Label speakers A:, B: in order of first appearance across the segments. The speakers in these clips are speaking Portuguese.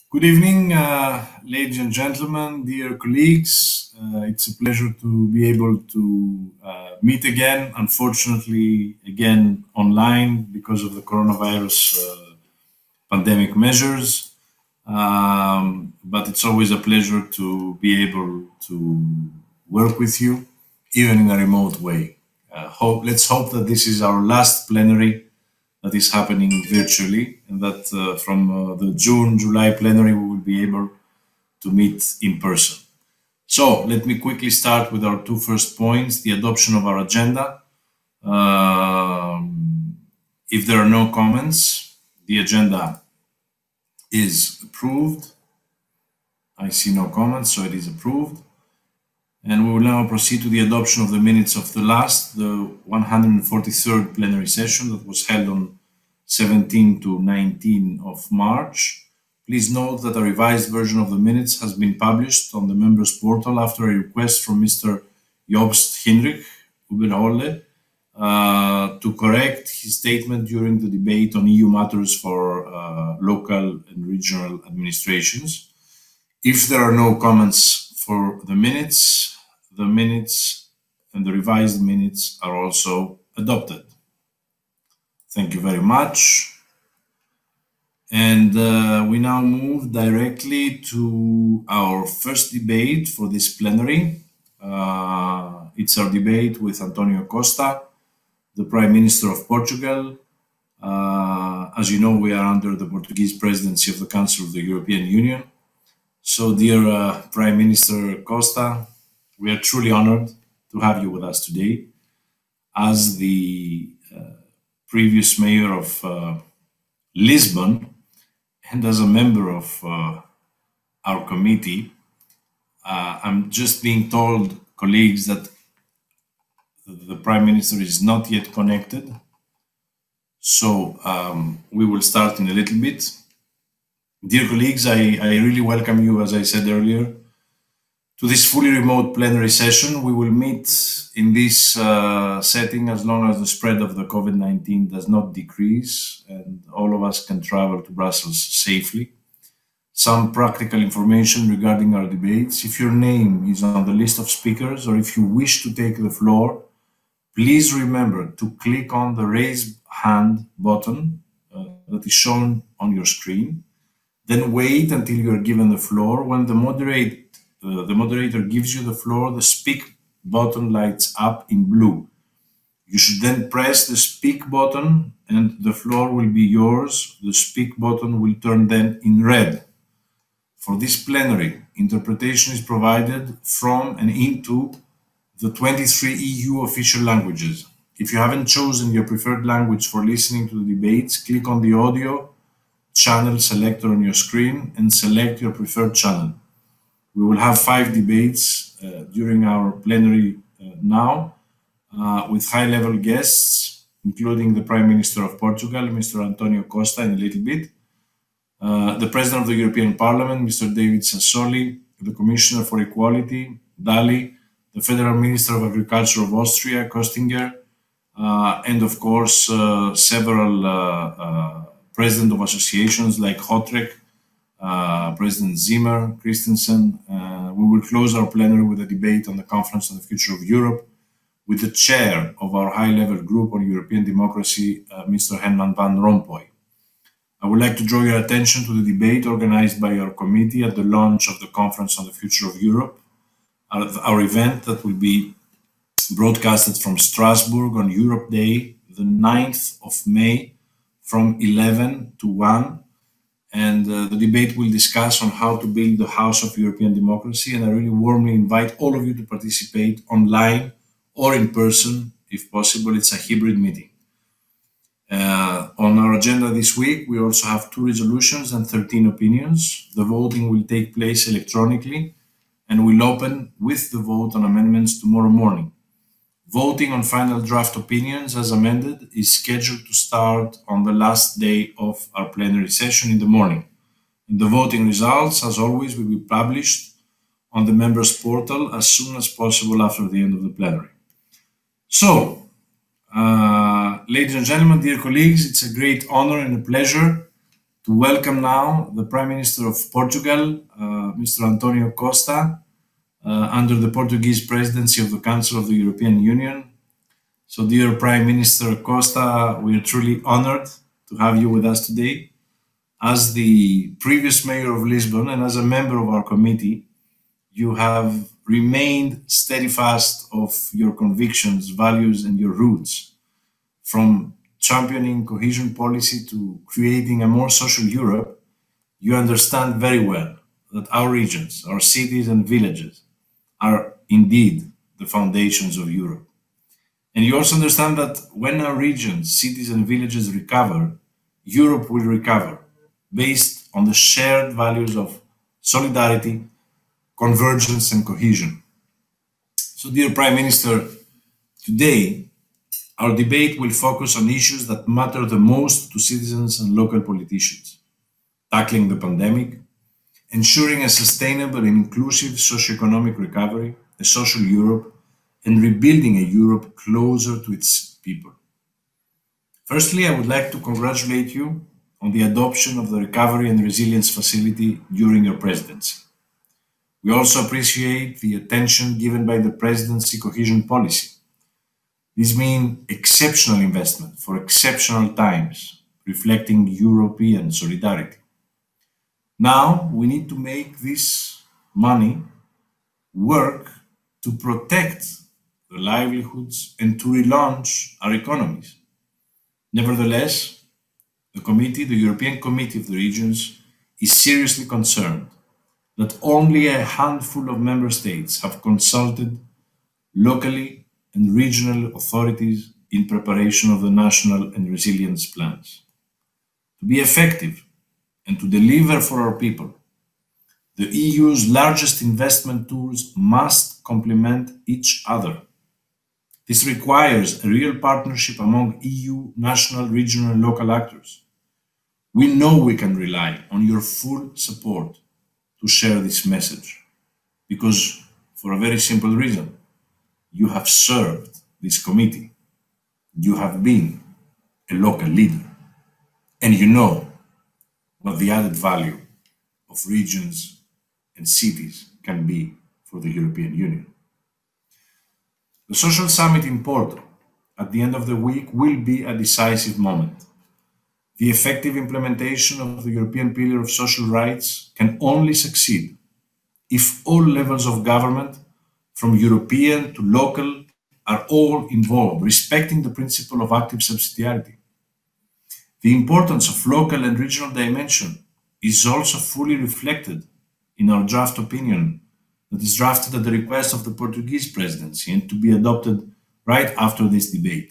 A: Good evening, ladies and gentlemen, dear colleagues. It's a pleasure to be able to meet again, unfortunately, again online because of the coronavirus pandemic measures. But it's always a pleasure to be able to work with you, even in a remote way. Let's hope that this is our last plenary that is happening virtually, and that from the June-July plenary we will be able to meet in person. So let me quickly start with our two first points: the adoption of our agenda. If there are no comments, the agenda is approved. I see no comments, so it is approved. And we will now proceed to the adoption of the minutes of the 143rd plenary session that was held on 17 to 19 of March. Please note that a revised version of the minutes has been published on the members portal after a request from Mr. Jobst Hinrich Uberholle to correct his statement during the debate on EU matters for local and regional administrations. If there are no comments for the minutes and the revised minutes are also adopted. Thank you very much. And we now move directly to our first debate for this plenary. It's our debate with Antonio Costa, the Prime Minister of Portugal. As you know, we are under the Portuguese presidency of the Council of the European Union. So, dear Prime Minister Costa, we are truly honored to have you with us today. As the previous mayor of Lisbon and as a member of our committee, I'm just being told, colleagues, that the Prime Minister is not yet connected. So we will start in a little bit. Dear colleagues, I really welcome you, as I said earlier, to this fully remote plenary session. We will meet in this setting as long as the spread of the COVID-19 does not decrease and all of us can travel to Brussels safely. Some practical information regarding our debates. If your name is on the list of speakers or if you wish to take the floor, please remember to click on the raise hand button that is shown on your screen. Then wait until you are given the floor. When the moderator gives you the floor, the speak button lights up in blue. You should then press the speak button and the floor will be yours. The speak button will turn then in red. For this plenary, interpretation is provided from and into the 23 EU official languages. If you haven't chosen your preferred language for listening to the debates, click on the audio channel selector on your screen and select your preferred channel. We will have 5 debates during our plenary now with high-level guests, including the Prime Minister of Portugal, Mr. Antonio Costa, in a little bit, the President of the European Parliament, Mr. David Sassoli, the Commissioner for Equality, Dalli, the Federal Minister of Agriculture of Austria, Köstinger, and of course several presidents of associations like Hotrek, President Zimmer, Christensen. We will close our plenary with a debate on the Conference on the Future of Europe with the chair of our high-level group on European democracy, Mr. Herman Van Rompuy. I would like to draw your attention to the debate organized by our committee at the launch of the Conference on the Future of Europe, our event that will be broadcasted from Strasbourg on Europe Day, the 9th of May, from 11 to 1. And the debate will discuss on how to build the House of European Democracy. And I really warmly invite all of you to participate online or in person, if possible. It's a hybrid meeting. On our agenda this week, we also have 2 resolutions and 13 opinions. The voting will take place electronically and will open with the vote on amendments tomorrow morning. Voting on final draft opinions as amended is scheduled to start on the last day of our plenary session in the morning. And the voting results, as always, will be published on the members' portal as soon as possible after the end of the plenary. So, ladies and gentlemen, dear colleagues, it's a great honor and a pleasure to welcome now the Prime Minister of Portugal, Mr. Antonio Costa, under the Portuguese presidency of the Council of the European Union. So, dear Prime Minister Costa, we are truly honored to have you with us today. As the previous mayor of Lisbon and as a member of our committee, you have remained steadfast of your convictions, values, and your roots, from championing cohesion policy to creating a more social Europe. You understand very well that our regions, our cities and villages are indeed the foundations of Europe. And you also understand that when our regions, cities and villages recover, Europe will recover, based on the shared values of solidarity, convergence, and cohesion. So, dear Prime Minister, today our debate will focus on issues that matter the most to citizens and local politicians: tackling the pandemic, ensuring a sustainable and inclusive socioeconomic recovery, a social Europe, and rebuilding a Europe closer to its people. Firstly, I would like to congratulate you on the adoption of the Recovery and Resilience Facility during your presidency. We also appreciate the attention given by the presidency cohesion policy. This means exceptional investment for exceptional times, reflecting European solidarity. Now we need to make this money work to protect the livelihoods and to relaunch our economies. Nevertheless, the European Committee of the Regions, is seriously concerned that only a handful of member states have consulted locally and regional authorities in preparation of the national and resilience plans. To be effective and to deliver for our people, the EU's largest investment tools must complement each other. This requires a real partnership among EU, national, regional, and local actors. We know we can rely on your full support to share this message, because for a very simple reason: you have served this committee, you have been a local leader, and you know what the added value of regions and cities can be for the European Union. The Social Summit in Porto at the end of the week will be a decisive moment. The effective implementation of the European Pillar of Social Rights can only succeed if all levels of government, from European to local, are all involved, respecting the principle of active subsidiarity. The importance of local and regional dimension is also fully reflected in our draft opinion that is drafted at the request of the Portuguese presidency and to be adopted right after this debate.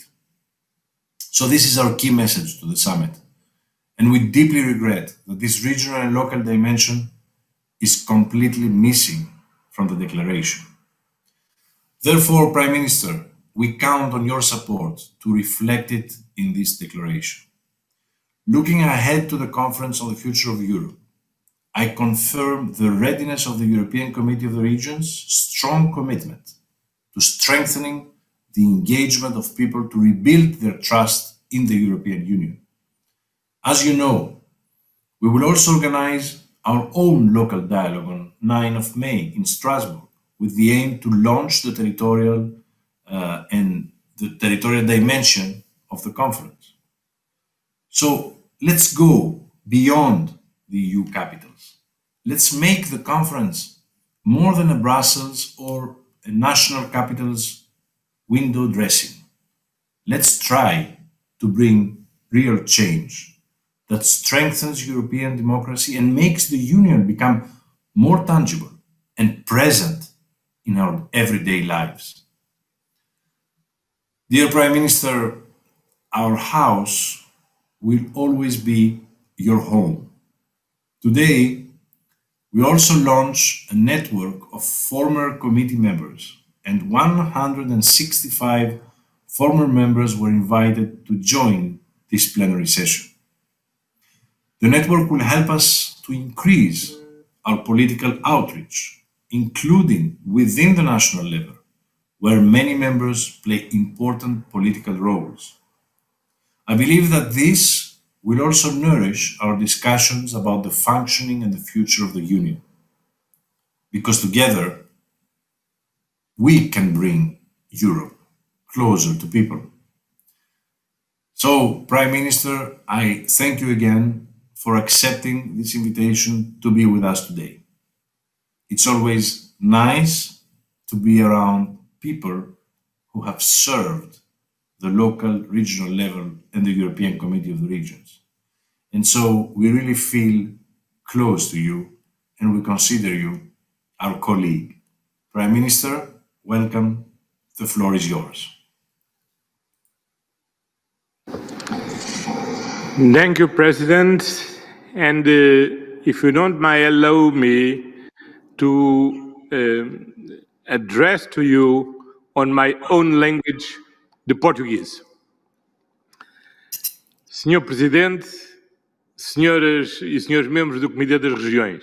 A: So this is our key message to the summit. And we deeply regret that this regional and local dimension is completely missing from the declaration. Therefore, Prime Minister, we count on your support to reflect it in this declaration. Looking ahead to the Conference on the Future of Europe, I confirm the readiness of the European Committee of the Regions' strong commitment to strengthening the engagement of people to rebuild their trust in the European Union. As you know, we will also organize our own local dialogue on 9th of May in Strasbourg, with the aim to launch the territorial dimension of the conference. So let's go beyond the EU capitals. Let's make the conference more than a Brussels or a national capitals window dressing. Let's try to bring real change that strengthens European democracy and makes the Union become more tangible and present in our everyday lives. Dear Prime Minister, our house will always be your home. Today, we also launch a network of former committee members, and 165 former members were invited to join this plenary session. The network will help us to increase our political outreach, including within the national level, where many members play important political roles. I believe that this will also nourish our discussions about the functioning and the future of the Union. Because together, we can bring Europe closer to people. So, Prime Minister, I thank you again for accepting this invitation to be with us today. It's always nice to be around people who have served the local, regional level and the European Committee of the Regions. And so we really feel close to you and we consider you our colleague. Prime Minister, welcome. The floor is yours.
B: Thank you, President. And if you don't mind, allow me to address to you on my own language, the Portuguese. Senhor Presidente, senhoras e senhores membros do Comitê das Regiões,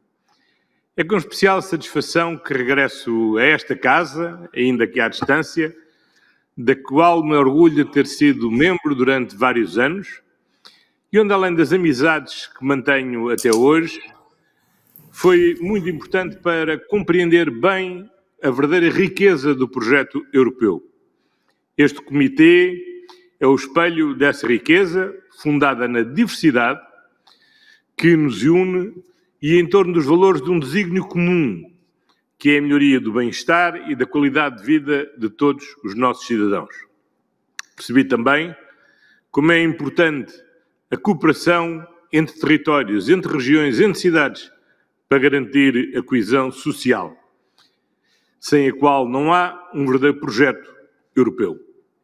B: é com especial satisfação que regresso a esta casa, ainda que à distância, da qual me orgulho de ter sido membro durante vários anos e onde, além das amizades que mantenho até hoje, foi muito importante para compreender bem a verdadeira riqueza do projeto europeu. Este comitê é o espelho dessa riqueza, fundada na diversidade, que nos une e em torno dos valores de um desígnio comum, que é a melhoria do bem-estar e da qualidade de vida de todos os nossos cidadãos. Percebi também como é importante a cooperação entre territórios, entre regiões, entre cidades, para garantir a coesão social, sem a qual não há um verdadeiro projeto europeu.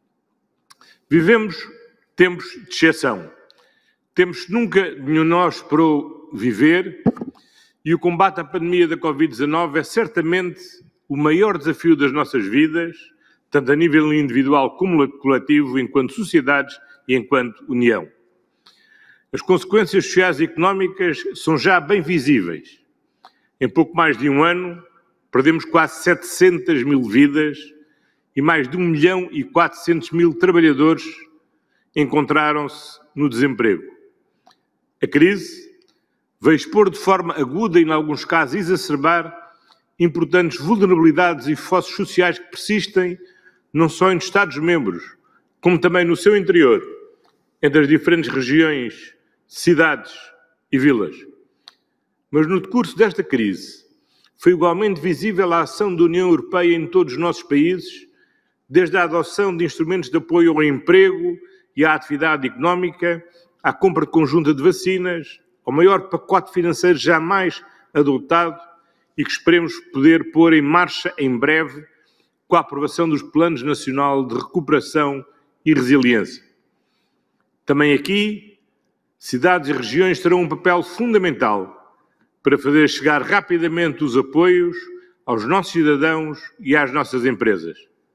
B: Vivemos tempos de exceção. Tempos que nunca nenhum de nós esperou viver e o combate à pandemia da Covid-19 é certamente o maior desafio das nossas vidas, tanto a nível individual como coletivo, enquanto sociedades e enquanto União. As consequências sociais e económicas são já bem visíveis. Em pouco mais de um ano, perdemos quase 700 mil vidas e mais de 1.400.000 trabalhadores encontraram-se no desemprego. A crise veio expor de forma aguda e, em alguns casos, exacerbar importantes vulnerabilidades e fossos sociais que persistem não só entre Estados-membros, como também no seu interior, entre as diferentes regiões, cidades e vilas. Mas no decurso desta crise, foi igualmente visível a ação da União Europeia em todos os nossos países, desde a adoção de instrumentos de apoio ao emprego e à atividade económica, à compra conjunta de vacinas, ao maior pacote financeiro jamais adotado e que esperemos poder pôr em marcha em breve com a aprovação dos Planos Nacional de Recuperação e Resiliência. Também aqui, cidades e regiões terão um papel fundamental para fazer chegar rapidamente os apoios aos nossos cidadãos e às nossas empresas.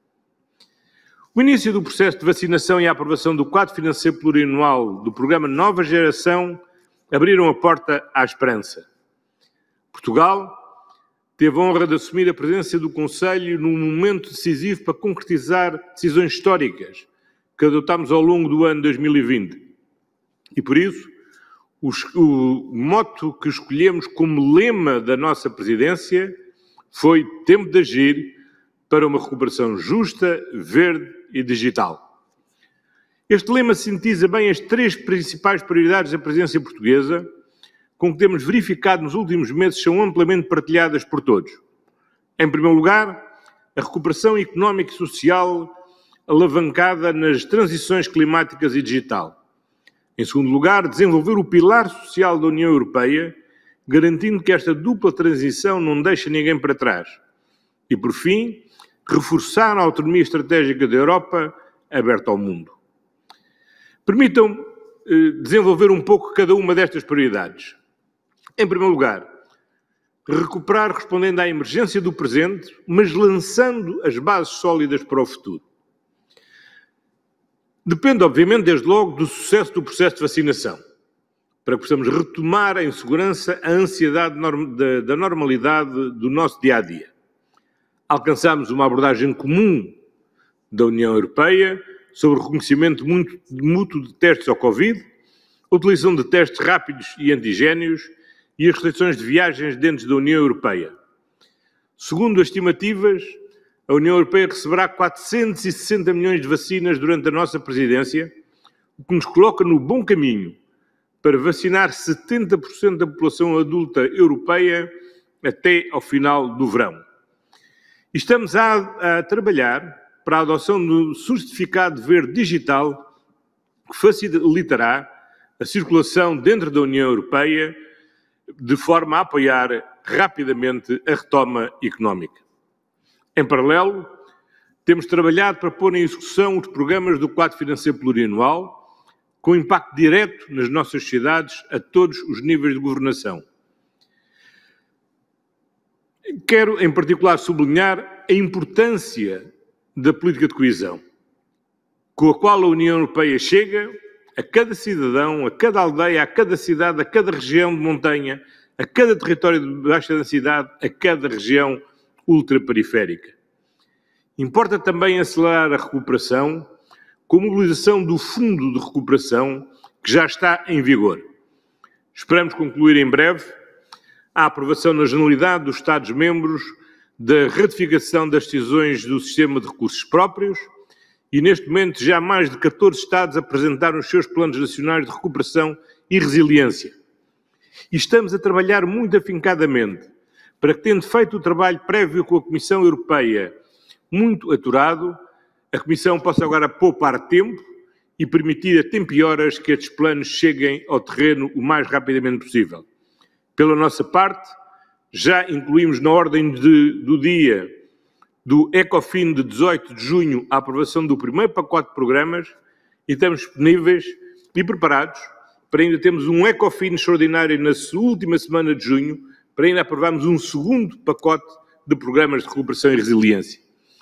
B: O início do processo de vacinação e a aprovação do quadro financeiro plurianual do programa Nova Geração abriram a porta à esperança. Portugal teve a honra de assumir a presidência do Conselho num momento decisivo para concretizar decisões históricas que adotámos ao longo do ano 2020. E por isso, o moto que escolhemos como lema da nossa presidência foi tempo de agir para uma recuperação justa, verde e digital. Este lema sintetiza bem as três principais prioridades da presidência portuguesa, com que temos verificado nos últimos meses são amplamente partilhadas por todos. Em primeiro lugar, a recuperação económica e social alavancada nas transições climáticas e digital. Em segundo lugar, desenvolver o pilar social da União Europeia, garantindo que esta dupla transição não deixa ninguém para trás. E, por fim, reforçar a autonomia estratégica da Europa aberta ao mundo. Permitam-me desenvolver um pouco cada uma destas prioridades. Em primeiro lugar, recuperar respondendo à emergência do presente, mas lançando as bases sólidas para o futuro. Depende, obviamente, desde logo, do sucesso do processo de vacinação, para que possamos retomar em segurança a ansiedade da normalidade do nosso dia-a-dia. Alcançámos uma abordagem comum da União Europeia sobre o reconhecimento mútuo de testes ao Covid, a utilização de testes rápidos e antigénios e as restrições de viagens dentro da União Europeia. Segundo as estimativas, a União Europeia receberá 460 milhões de vacinas durante a nossa presidência, o que nos coloca no bom caminho para vacinar 70% da população adulta europeia até ao final do verão. E estamos a trabalhar para a adoção do certificado verde digital que facilitará a circulação dentro da União Europeia de forma a apoiar rapidamente a retoma económica. Em paralelo, temos trabalhado para pôr em execução os programas do quadro financeiro plurianual, com impacto direto nas nossas sociedades a todos os níveis de governação. Quero, em particular, sublinhar a importância da política de coesão, com a qual a União Europeia chega a cada cidadão, a cada aldeia, a cada cidade, a cada região de montanha, a cada território de baixa densidade, a cada região ultraperiférica. Importa também acelerar a recuperação com a mobilização do Fundo de Recuperação, que já está em vigor. Esperamos concluir em breve a aprovação na generalidade dos Estados-membros da ratificação das decisões do Sistema de Recursos Próprios e, neste momento, já mais de 14 Estados apresentaram os seus planos nacionais de recuperação e resiliência. E estamos a trabalhar muito afincadamente para que, tendo feito o trabalho prévio com a Comissão Europeia muito aturado, a Comissão possa agora poupar tempo e permitir a tempo e horas que estes planos cheguem ao terreno o mais rapidamente possível. Pela nossa parte, já incluímos na ordem do dia do ECOFIN de 18 de junho a aprovação do primeiro pacote de programas e estamos disponíveis e preparados para ainda termos um ECOFIN extraordinário na última semana de junho para ainda aprovarmos um segundo pacote de programas de recuperação e resiliência.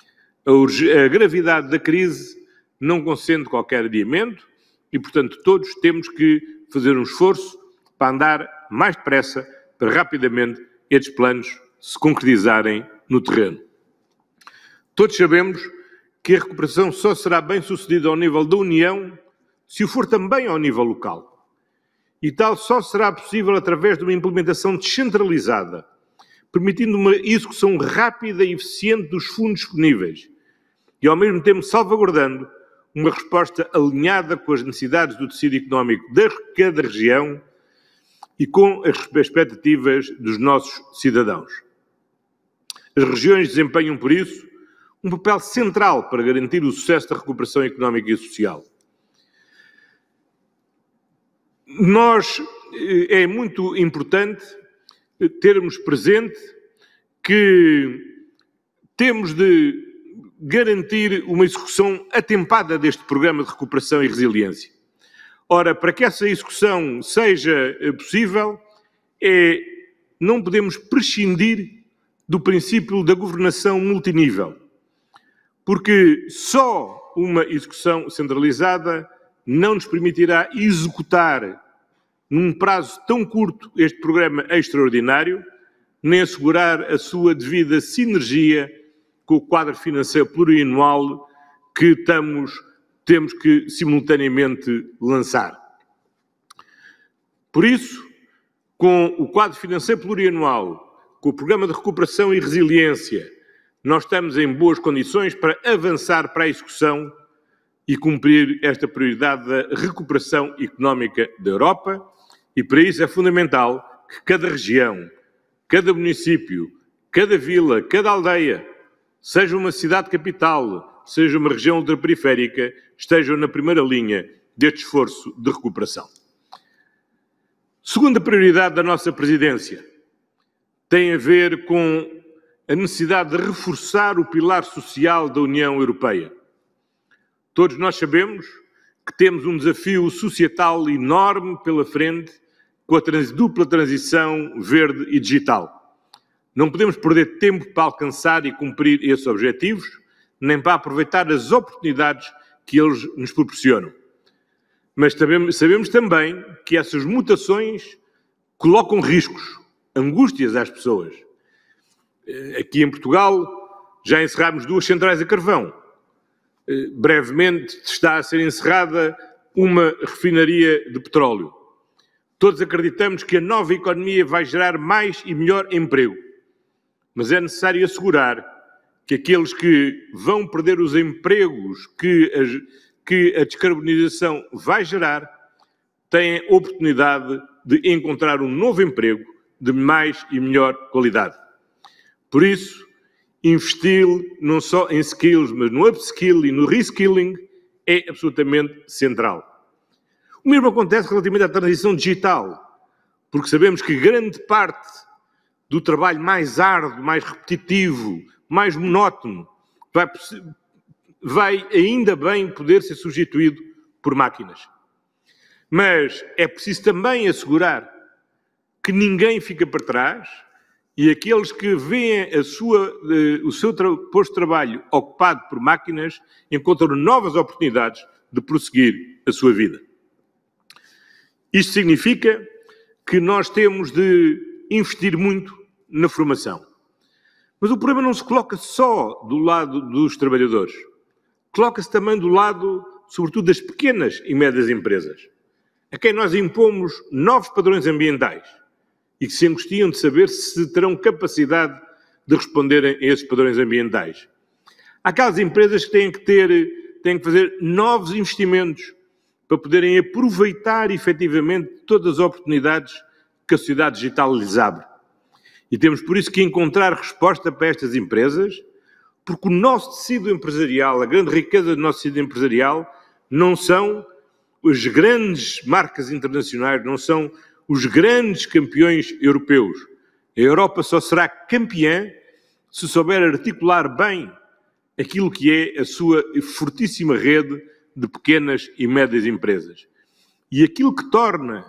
B: A gravidade da crise não consente qualquer adiamento e, portanto, todos temos que fazer um esforço para andar mais depressa para rapidamente estes planos se concretizarem no terreno. Todos sabemos que a recuperação só será bem sucedida ao nível da União se o for também ao nível local. E tal só será possível através de uma implementação descentralizada, permitindo uma execução rápida e eficiente dos fundos disponíveis e, ao mesmo tempo, salvaguardando uma resposta alinhada com as necessidades do tecido económico de cada região e com as expectativas dos nossos cidadãos. As regiões desempenham, por isso, um papel central para garantir o sucesso da recuperação económica e social. É muito importante termos presente que temos de garantir uma execução atempada deste programa de recuperação e resiliência. Ora, para que essa execução seja possível, não podemos prescindir do princípio da governação multinível, porque só uma execução centralizada não nos permitirá executar num prazo tão curto este programa extraordinário, nem assegurar a sua devida sinergia com o quadro financeiro plurianual que temos que simultaneamente lançar. Por isso, com o quadro financeiro plurianual, com o programa de recuperação e resiliência, nós estamos em boas condições para avançar para a execução e cumprir esta prioridade da recuperação económica da Europa, e para isso é fundamental que cada região, cada município, cada vila, cada aldeia, seja uma cidade capital, seja uma região ultraperiférica, estejam na primeira linha deste esforço de recuperação. Segunda prioridade da nossa presidência tem a ver com a necessidade de reforçar o pilar social da União Europeia. Todos nós sabemos que temos um desafio societal enorme pela frente com a dupla transição verde e digital. Não podemos perder tempo para alcançar e cumprir esses objetivos, nem para aproveitar as oportunidades que eles nos proporcionam. Mas sabemos também que essas mutações colocam riscos, angústias às pessoas. Aqui em Portugal já encerrámos 2 centrais a carvão. Brevemente está a ser encerrada uma refinaria de petróleo. Todos acreditamos que a nova economia vai gerar mais e melhor emprego, mas é necessário assegurar que aqueles que vão perder os empregos que a descarbonização vai gerar têm a oportunidade de encontrar um novo emprego de mais e melhor qualidade. Por isso, investir não só em skills, mas no upskill e no reskilling é absolutamente central. O mesmo acontece relativamente à transição digital, porque sabemos que grande parte do trabalho mais árduo, mais repetitivo, mais monótono, vai ainda bem poder ser substituído por máquinas. Mas é preciso também assegurar que ninguém fica para trás e aqueles que veem o seu posto de trabalho ocupado por máquinas encontram novas oportunidades de prosseguir a sua vida. Isto significa que nós temos de investir muito na formação. Mas o problema não se coloca só do lado dos trabalhadores. Coloca-se também do lado, sobretudo, das pequenas e médias empresas, a quem nós impomos novos padrões ambientais e que se angustiam de saber se terão capacidade de responderem a esses padrões ambientais. Há aquelas empresas que têm que fazer novos investimentos para poderem aproveitar efetivamente todas as oportunidades que a sociedade digital lhes abre. E temos por isso que encontrar resposta para estas empresas, porque o nosso tecido empresarial, a grande riqueza do nosso tecido empresarial, não são as grandes marcas internacionais, não são os grandes campeões europeus. A Europa só será campeã se souber articular bem aquilo que é a sua fortíssima rede de pequenas e médias empresas. E aquilo que torna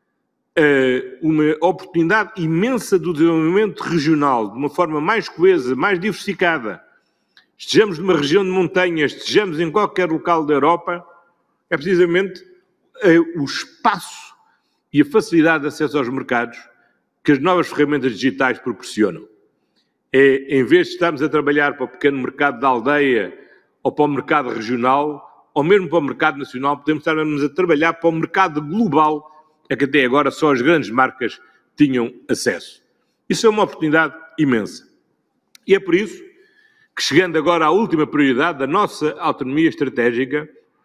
B: uma oportunidade imensa do desenvolvimento regional, de uma forma mais coesa, mais diversificada, estejamos numa região de montanhas, estejamos em qualquer local da Europa, é precisamente o espaço e a facilidade de acesso aos mercados que as novas ferramentas digitais proporcionam. Em vez de estarmos a trabalhar para o pequeno mercado da aldeia ou para o mercado regional, ou mesmo para o mercado nacional, podemos estar a trabalhar para o mercado global a que até agora só as grandes marcas tinham acesso. Isso é uma oportunidade imensa. E é por isso que, chegando agora à última prioridade da nossa autonomia estratégica,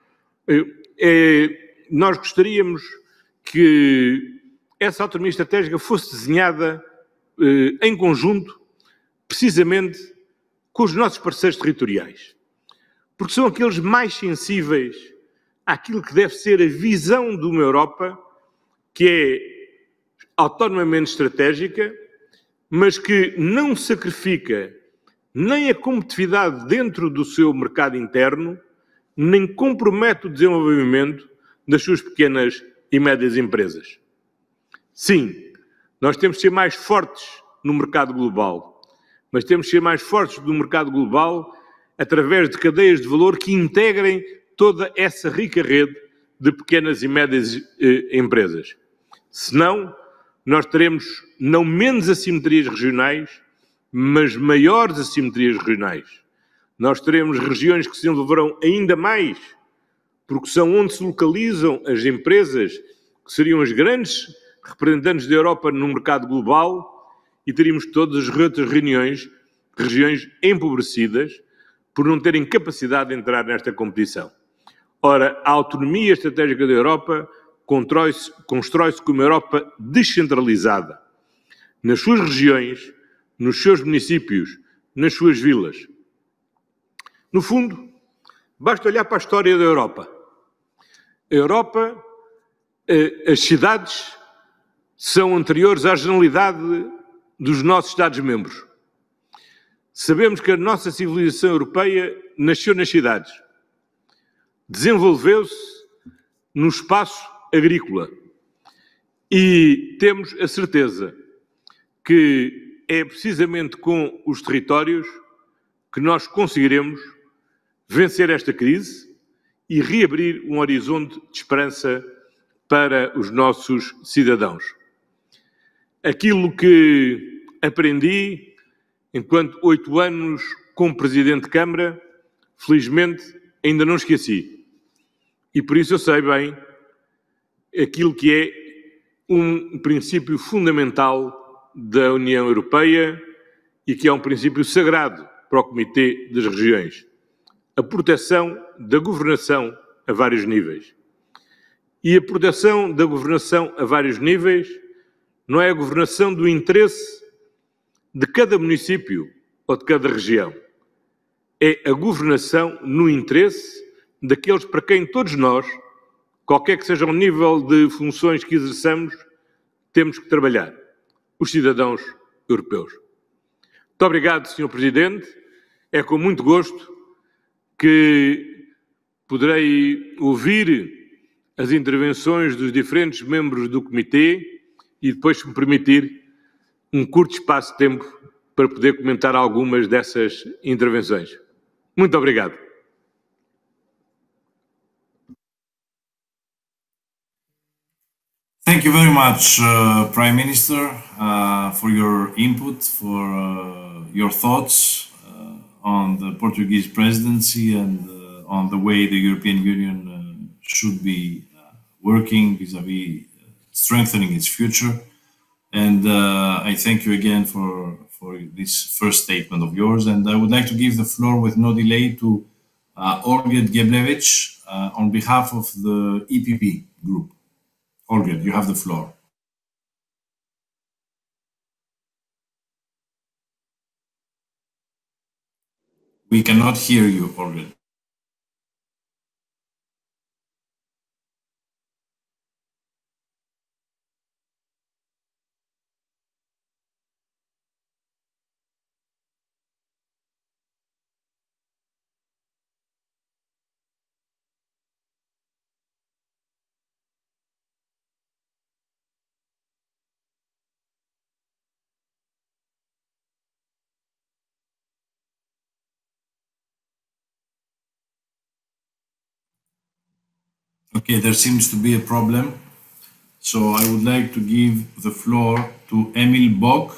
B: nós gostaríamos que essa autonomia estratégica fosse desenhada em conjunto, precisamente com os nossos parceiros territoriais. Porque são aqueles mais sensíveis àquilo que deve ser a visão de uma Europa que é autonomamente estratégica, mas que não sacrifica nem a competitividade dentro do seu mercado interno, nem compromete o desenvolvimento das suas pequenas e médias empresas. Sim, nós temos de ser mais fortes no mercado global, mas temos de ser mais fortes no mercado global através de cadeias de valor que integrem toda essa rica rede de pequenas e médias empresas. Senão, nós teremos não menos assimetrias regionais, mas maiores assimetrias regionais. Nós teremos regiões que se desenvolverão ainda mais, porque são onde se localizam as empresas que seriam as grandes representantes da Europa no mercado global, e teríamos todas as outras regiões empobrecidas por não terem capacidade de entrar nesta competição. Ora, a autonomia estratégica da Europa constrói-se como uma Europa descentralizada, nas suas regiões, nos seus municípios, nas suas vilas. No fundo, basta olhar para a história da Europa. A Europa, as cidades são anteriores à generalidade dos nossos Estados-membros. Sabemos que a nossa civilização europeia nasceu nas cidades, desenvolveu-se no espaço agrícola e temos a certeza que é precisamente com os territórios que nós conseguiremos vencer esta crise e reabrir um horizonte de esperança para os nossos cidadãos. Aquilo que aprendi enquanto 8 anos como Presidente de Câmara, felizmente ainda não esqueci. E por isso eu sei bem aquilo que é um princípio fundamental da União Europeia e que é um princípio sagrado para o Comitê das Regiões: a proteção da governação a vários níveis. E a proteção da governação a vários níveis não é a governação do interesse de cada município ou de cada região. É a governação no interesse daqueles para quem todos nós, qualquer que seja o nível de funções que exerçamos, temos que trabalhar: os cidadãos europeus. Muito obrigado, Sr. Presidente. É com muito gosto que poderei ouvir as intervenções dos diferentes membros do Comitê e depois, se me permitir, um curto espaço de tempo para poder comentar algumas dessas intervenções. Muito obrigado.
A: Thank you very much, Prime Minister, for your input, for your thoughts on the Portuguese presidency and on the way the European Union should be working vis-à-vis strengthening its future. And I thank you again for this first statement of yours. And I would like to give the floor with no delay to Olgierd Geblevich on behalf of the EPP group. Olgierd, you have the floor. We cannot hear you, Olgierd. Okay, there seems to be a problem. So I would like to give the floor to Emil Bock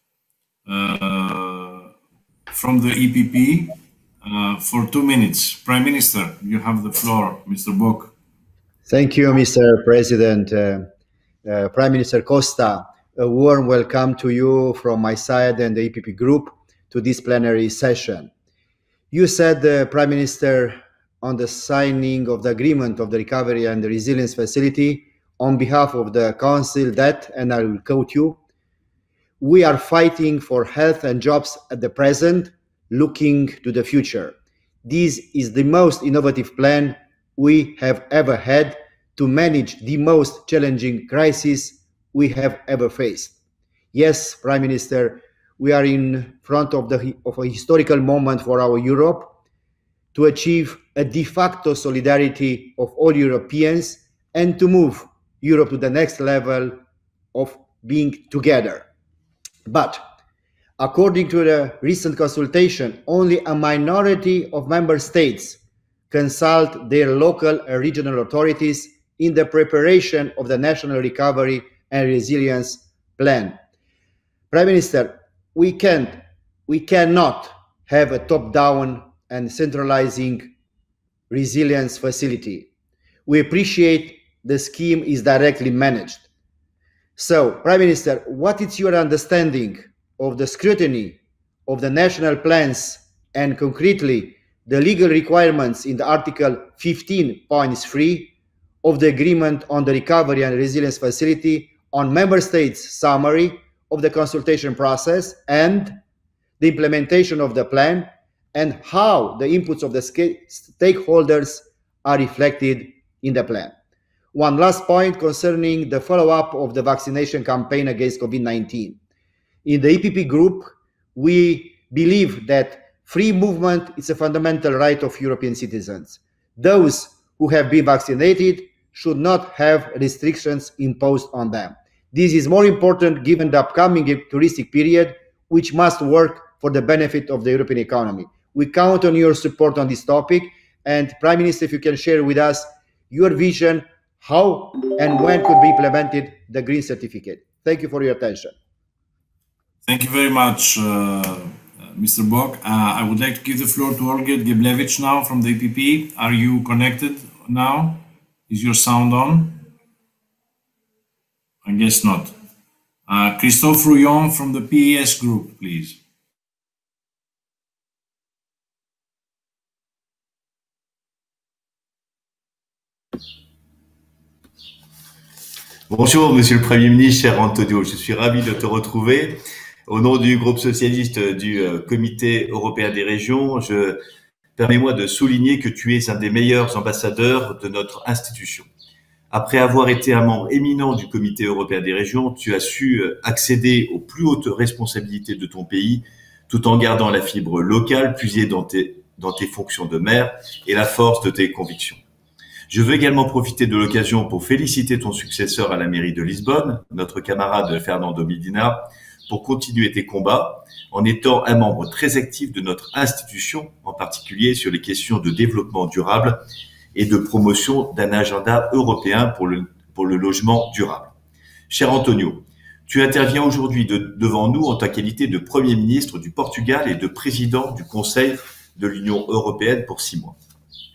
A: from the EPP for 2 minutes. Prime Minister, you have the floor, Mr. Bock.
C: Thank you, Mr. President. Prime Minister Costa, a warm welcome to you from my side and the EPP group to this plenary session. You said, Prime Minister, on the signing of the agreement of the Recovery and the Resilience Facility on behalf of the Council that, and I will quote you, "We are fighting for health and jobs at the present, looking to the future. This is the most innovative plan we have ever had to manage the most challenging crisis we have ever faced." Yes, Prime Minister, we are in front of a historical moment for our Europe to achieve a de facto solidarity of all Europeans and to move Europe to the next level of being together. But according to the recent consultation, only a minority of member states consult their local and regional authorities in the preparation of the National Recovery and Resilience Plan. Prime Minister, we cannot have a top-down and centralizing resilience facility. We appreciate the scheme is directly managed. So, Prime Minister, what is your understanding of the scrutiny of the national plans and concretely the legal requirements in the Article 15.3 of the Agreement on the Recovery and Resilience Facility on Member States' summary of the consultation process and the implementation of the plan, and how the inputs of the stakeholders are reflected in the plan? One last point concerning the follow-up of the vaccination campaign against COVID-19. In the EPP group, we believe that free movement is a fundamental right of European citizens. Those who have been vaccinated should not have restrictions imposed on them. This is more important given the upcoming touristic period, which must work for the benefit of the European economy. We count on your support on this topic, and Prime Minister, if you can share with us your vision, how and when could be implemented the green certificate. Thank you for your attention.
A: Thank you very much, Mr. Bock. I would like to give the floor to Olgierd Geblevich now from the EPP. Are you connected now? Is your sound on? I guess not. Christophe Rouillon from the PES group, please.
D: Bonjour, Monsieur le Premier ministre, cher Antonio. Je suis ravi de te retrouver. Au nom du groupe socialiste du Comité européen des régions, permets-moi de souligner que tu es un des meilleurs ambassadeurs de notre institution. Après avoir été un membre éminent du Comité européen des régions, tu as su accéder aux plus hautes responsabilités de ton pays tout en gardant la fibre locale puisée dans tes fonctions de maire et la force de tes convictions. Je veux également profiter de l'occasion pour féliciter ton successeur à la mairie de Lisbonne, notre camarade Fernando Medina, pour continuer tes combats en étant un membre très actif de notre institution, en particulier sur les questions de développement durable et de promotion d'un agenda européen pour le logement durable. Cher Antonio, tu interviens aujourd'hui devant nous en ta qualité de Premier ministre du Portugal et de président du Conseil de l'Union européenne pour 6 mois.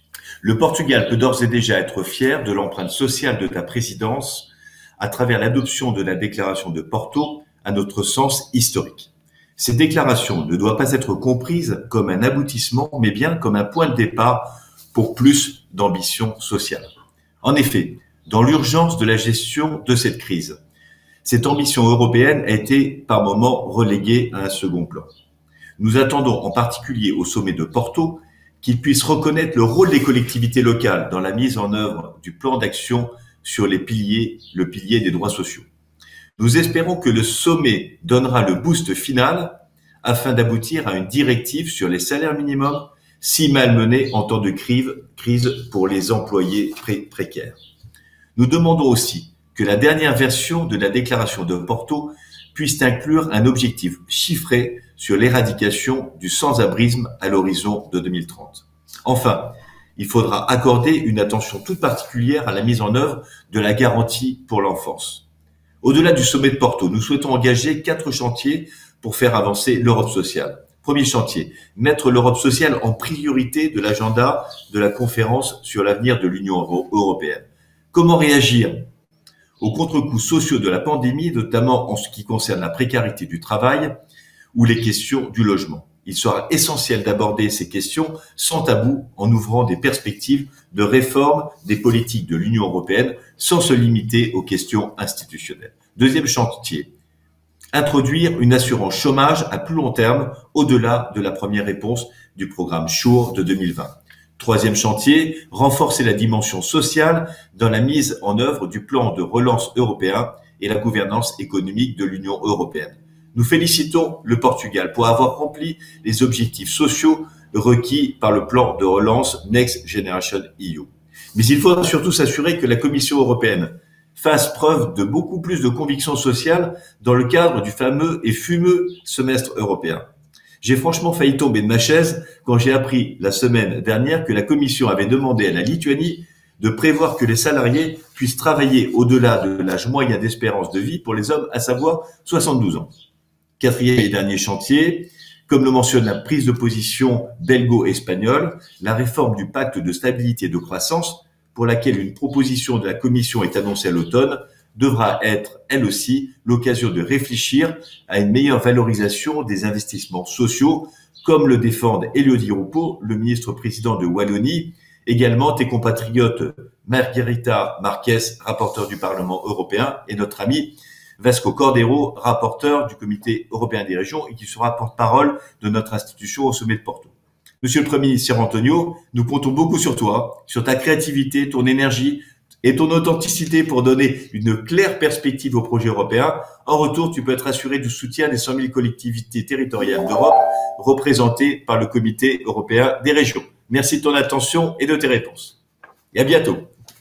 D: Le Portugal peut d'ores et déjà être fier de l'empreinte sociale de ta présidence à travers l'adoption de la déclaration de Porto, à notre sens historique. Cette déclaration ne doit pas être comprise comme un aboutissement, mais bien comme un point de départ pour plus d'ambition sociale. En effet, dans l'urgence de la gestion de cette crise, cette ambition européenne a été par moments reléguée à un second plan. Nous attendons en particulier au sommet de Porto qu'il puisse reconnaître le rôle des collectivités locales dans la mise en œuvre du plan d'action sur le pilier des droits sociaux. Nous espérons que le sommet donnera le boost final afin d'aboutir à une directive sur les salaires minimums si malmenés en temps de crise pour les employés précaires. Nous demandons aussi que la dernière version de la déclaration de Porto puisse inclure un objectif chiffré sur l'éradication du sans-abrisme à l'horizon de 2030. Enfin, il faudra accorder une attention toute particulière à la mise en œuvre de la garantie pour l'enfance. Au-delà du sommet de Porto, nous souhaitons engager 4 chantiers pour faire avancer l'Europe sociale. Premier chantier, mettre l'Europe sociale en priorité de l'agenda de la conférence sur l'avenir de l'Union européenne. Comment réagir aux contre-coups sociaux de la pandémie, notamment en ce qui concerne la précarité du travail ou les questions du logement. Il sera essentiel d'aborder ces questions sans tabou en ouvrant des perspectives de réforme des politiques de l'Union européenne sans se limiter aux questions institutionnelles. Deuxième chantier, introduire une assurance chômage à plus long terme au-delà de la première réponse du programme SURE de 2020. Troisième chantier, renforcer la dimension sociale dans la mise en œuvre du plan de relance européen et la gouvernance économique de l'Union européenne. Nous félicitons le Portugal pour avoir rempli les objectifs sociaux requis par le plan de relance Next Generation EU. Mais il faudra surtout s'assurer que la Commission européenne fasse preuve de beaucoup plus de conviction sociale dans le cadre du fameux et fumeux semestre européen. J'ai franchement failli tomber de ma chaise quand j'ai appris la semaine dernière que la Commission avait demandé à la Lituanie de prévoir que les salariés puissent travailler au-delà de l'âge moyen d'espérance de vie pour les hommes, à savoir 72 ans. Quatrième et dernier chantier, comme le mentionne la prise de position belgo-espagnole, la réforme du pacte de stabilité et de croissance, pour laquelle une proposition de la Commission est annoncée à l'automne, devra être, elle aussi, l'occasion de réfléchir à une meilleure valorisation des investissements sociaux, comme le défendent Elio Di Rupo, le ministre-président de Wallonie, également tes compatriotes Margarita Marquez, rapporteur du Parlement européen, et notre ami Vasco Cordero, rapporteur du Comité européen des régions et qui sera porte-parole de notre institution au sommet de Porto. Monsieur le Premier ministre Antonio, nous comptons beaucoup sur toi, sur ta créativité, ton énergie et ton authenticité pour donner une claire perspective au projet européen. En retour, tu peux être assuré du soutien des 100 000 collectivités territoriales d'Europe représentées par le Comité européen des régions. Merci de ton attention et de tes réponses. Et à bientôt.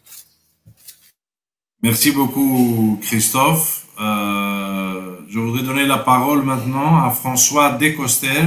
A: Merci beaucoup, Christophe. Je voudrais donner la parole maintenant à François Descoster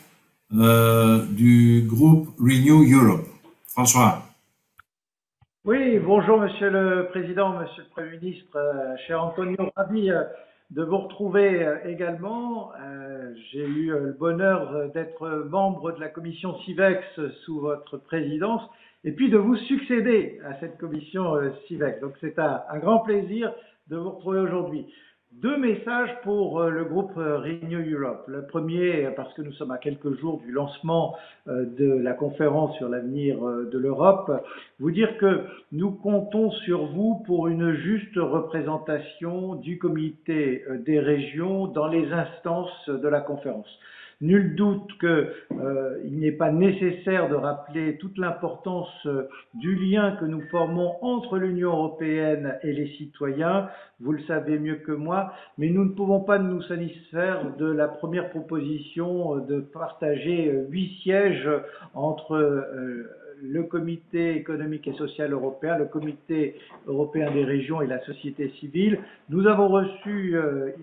A: du groupe Renew Europe. François.
E: Oui, bonjour Monsieur le Président, Monsieur le Premier ministre, cher Antonio, ravi de vous retrouver également. J'ai eu le bonheur d'être membre de la commission CIVEX sous votre présidence et puis de vous succéder à cette commission CIVEX. Donc c'est un grand plaisir de vous retrouver aujourd'hui. Deux messages pour le groupe Renew Europe. Le premier, parce que nous sommes à quelques jours du lancement de la conférence sur l'avenir de l'Europe, vous dire que nous comptons sur vous pour une juste représentation du comité des régions dans les instances de la conférence. Nul doute qu'il n'est pas nécessaire de rappeler toute l'importance du lien que nous formons entre l'Union européenne et les citoyens. Vous le savez mieux que moi, mais nous ne pouvons pas nous satisfaire de la première proposition de partager 8 sièges entre le Comité économique et social européen, le Comité européen des régions et la société civile. Nous avons reçu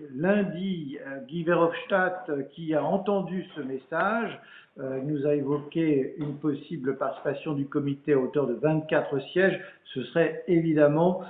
E: lundi Guy Verhofstadt qui a entendu ce message. Il nous a évoqué une possible participation du comité à hauteur de 24 sièges. Ce serait évidemment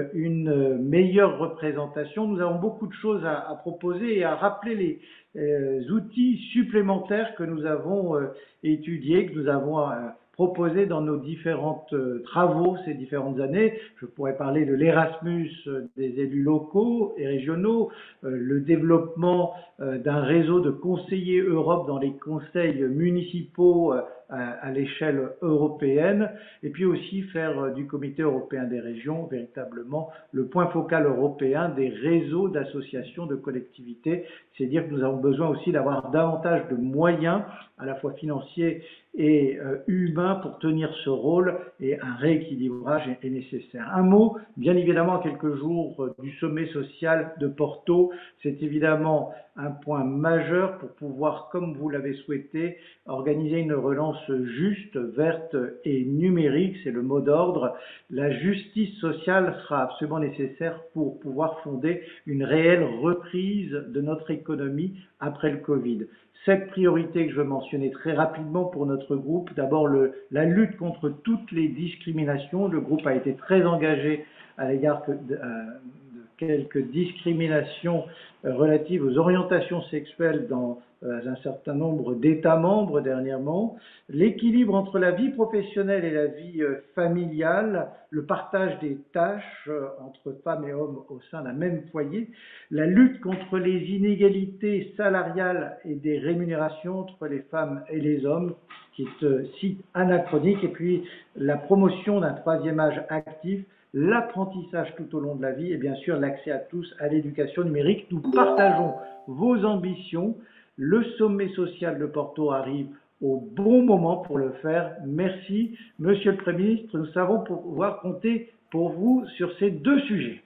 E: une meilleure représentation. Nous avons beaucoup de choses à proposer et à rappeler les outils supplémentaires que nous avons étudiés, que nous avons proposé dans nos différents travaux ces différentes années. Je pourrais parler de l'Erasmus des élus locaux et régionaux, le développement d'un réseau de conseillers Europe dans les conseils municipaux à l'échelle européenne, et puis aussi faire du Comité européen des régions véritablement le point focal européen des réseaux d'associations de collectivités. C'est dire que nous avons besoin aussi d'avoir davantage de moyens, à la fois financiers et humains, pour tenir ce rôle, et un rééquilibrage est nécessaire. Un mot, bien évidemment, à quelques jours du sommet social de Porto, c'est évidemment un point majeur pour pouvoir, comme vous l'avez souhaité, organiser une relance juste, verte et numérique, c'est le mot d'ordre. La justice sociale sera absolument nécessaire pour pouvoir fonder une réelle reprise de notre économie après le Covid. 7 priorités que je veux mentionner très rapidement pour notre groupe. D'abord, la lutte contre toutes les discriminations. Le groupe a été très engagé à l'égard de quelques discriminations relatives aux orientations sexuelles dans un certain nombre d'États membres dernièrement. L'équilibre entre la vie professionnelle et la vie familiale, le partage des tâches entre femmes et hommes au sein d'un même foyer, la lutte contre les inégalités salariales et des rémunérations entre les femmes et les hommes, qui est si anachronique, et puis la promotion d'un troisième âge actif, l'apprentissage tout au long de la vie et bien sûr l'accès à tous à l'éducation numérique. Nous partageons vos ambitions. Le sommet social de Porto arrive au bon moment pour le faire. Merci, Monsieur le Premier ministre. Nous savons pouvoir compter pour vous sur ces deux sujets.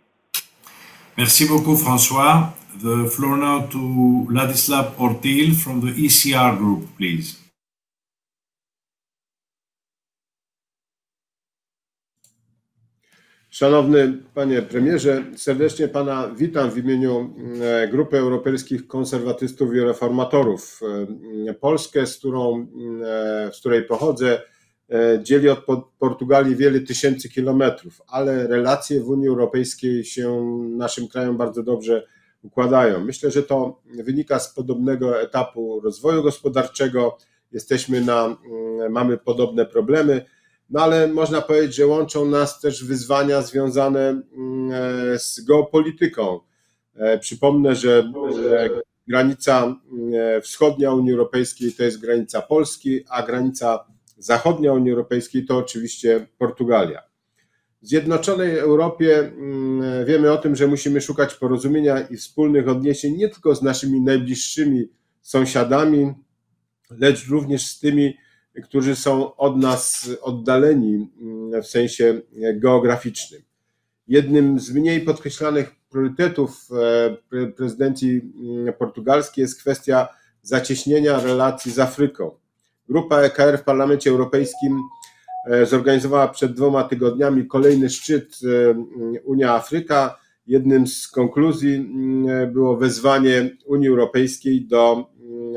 A: Merci beaucoup, François. The floor now to Ladislav Ortil from the ECR group, please.
F: Szanowny Panie Premierze, serdecznie Pana witam w imieniu Grupy Europejskich Konserwatystów i Reformatorów. Polskę, z której pochodzę, dzieli od Portugalii wiele tysięcy kilometrów, ale relacje w Unii Europejskiej się naszym krajom bardzo dobrze układają. Myślę, że to wynika z podobnego etapu rozwoju gospodarczego. Mamy podobne problemy. No ale można powiedzieć, że łączą nas też wyzwania związane z geopolityką. Przypomnę, że granica wschodnia Unii Europejskiej to jest granica Polski, a granica zachodnia Unii Europejskiej to oczywiście Portugalia. W Zjednoczonej Europie wiemy o tym, że musimy szukać porozumienia i wspólnych odniesień nie tylko z naszymi najbliższymi sąsiadami, lecz również z tymi, którzy są od nas oddaleni w sensie geograficznym. Jednym z mniej podkreślanych priorytetów prezydencji portugalskiej jest kwestia zacieśnienia relacji z Afryką. Grupa EKR w Parlamencie Europejskim zorganizowała przed 2 tygodniami kolejny szczyt Unia-Afryka. Jednym z konkluzji było wezwanie Unii Europejskiej do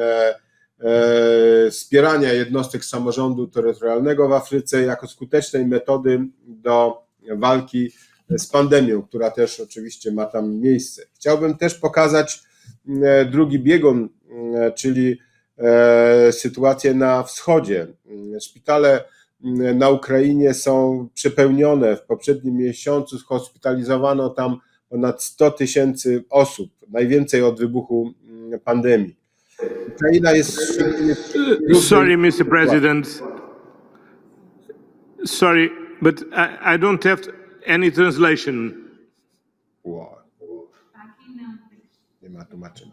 F: wspierania jednostek samorządu terytorialnego w Afryce jako skutecznej metody do walki z pandemią, która też oczywiście ma tam miejsce. Chciałbym też pokazać drugi biegun, czyli sytuację na wschodzie. Szpitale na Ukrainie są przepełnione. W poprzednim miesiącu hospitalizowano tam ponad 100 000 osób, najwięcej od wybuchu pandemii. Ukraina jest...
B: Sorry, Mr. President. Sorry, but I don't have any translation.
F: Wow. Nie ma tłumaczenia.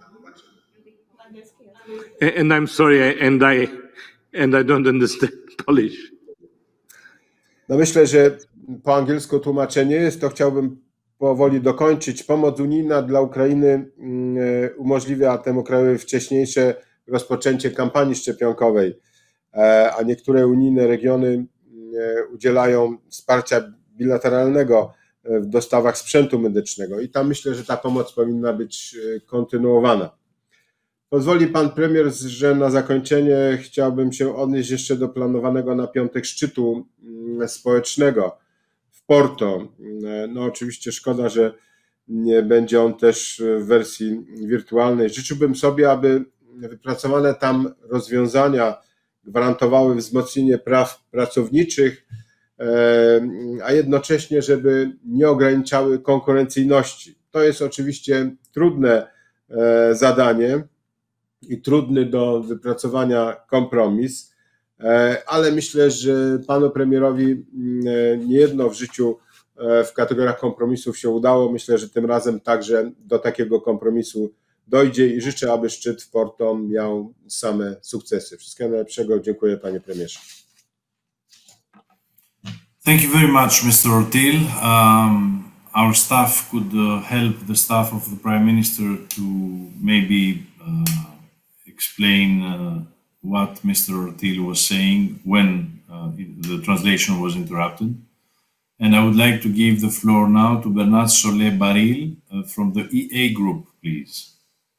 B: And I'm sorry, and I don't understand Polish.
F: No myślę, że po angielsku tłumaczenie jest, to chciałbym powoli dokończyć. Pomoc unijna dla Ukrainy umożliwia temu krajowi wcześniejsze rozpoczęcie kampanii szczepionkowej, a niektóre unijne regiony udzielają wsparcia bilateralnego w dostawach sprzętu medycznego i tam myślę, że ta pomoc powinna być kontynuowana. Pozwoli pan premier, że na zakończenie chciałbym się odnieść jeszcze do planowanego na piątek szczytu społecznego w Porto. No oczywiście szkoda, że nie będzie on też w wersji wirtualnej. Życzyłbym sobie, aby wypracowane tam rozwiązania gwarantowały wzmocnienie praw pracowniczych, a jednocześnie, żeby nie ograniczały konkurencyjności. To jest oczywiście trudne zadanie i trudny do wypracowania kompromis, ale myślę, że panu premierowi niejedno w życiu w kategoriach kompromisów się udało. Myślę, że tym razem także do takiego kompromisu dojdzie i życzę, aby szczyt w Porto miał same sukcesy. Wszystkiego najlepszego. Dziękuję, panie premierze.
A: Thank you very much, Mr. Ortil. Our staff could help the staff of the Prime Minister to maybe explain what Mr. Ortil was saying when the translation was interrupted. And I would like to give the floor now to Bernat Solé Baril from the EA Group, please.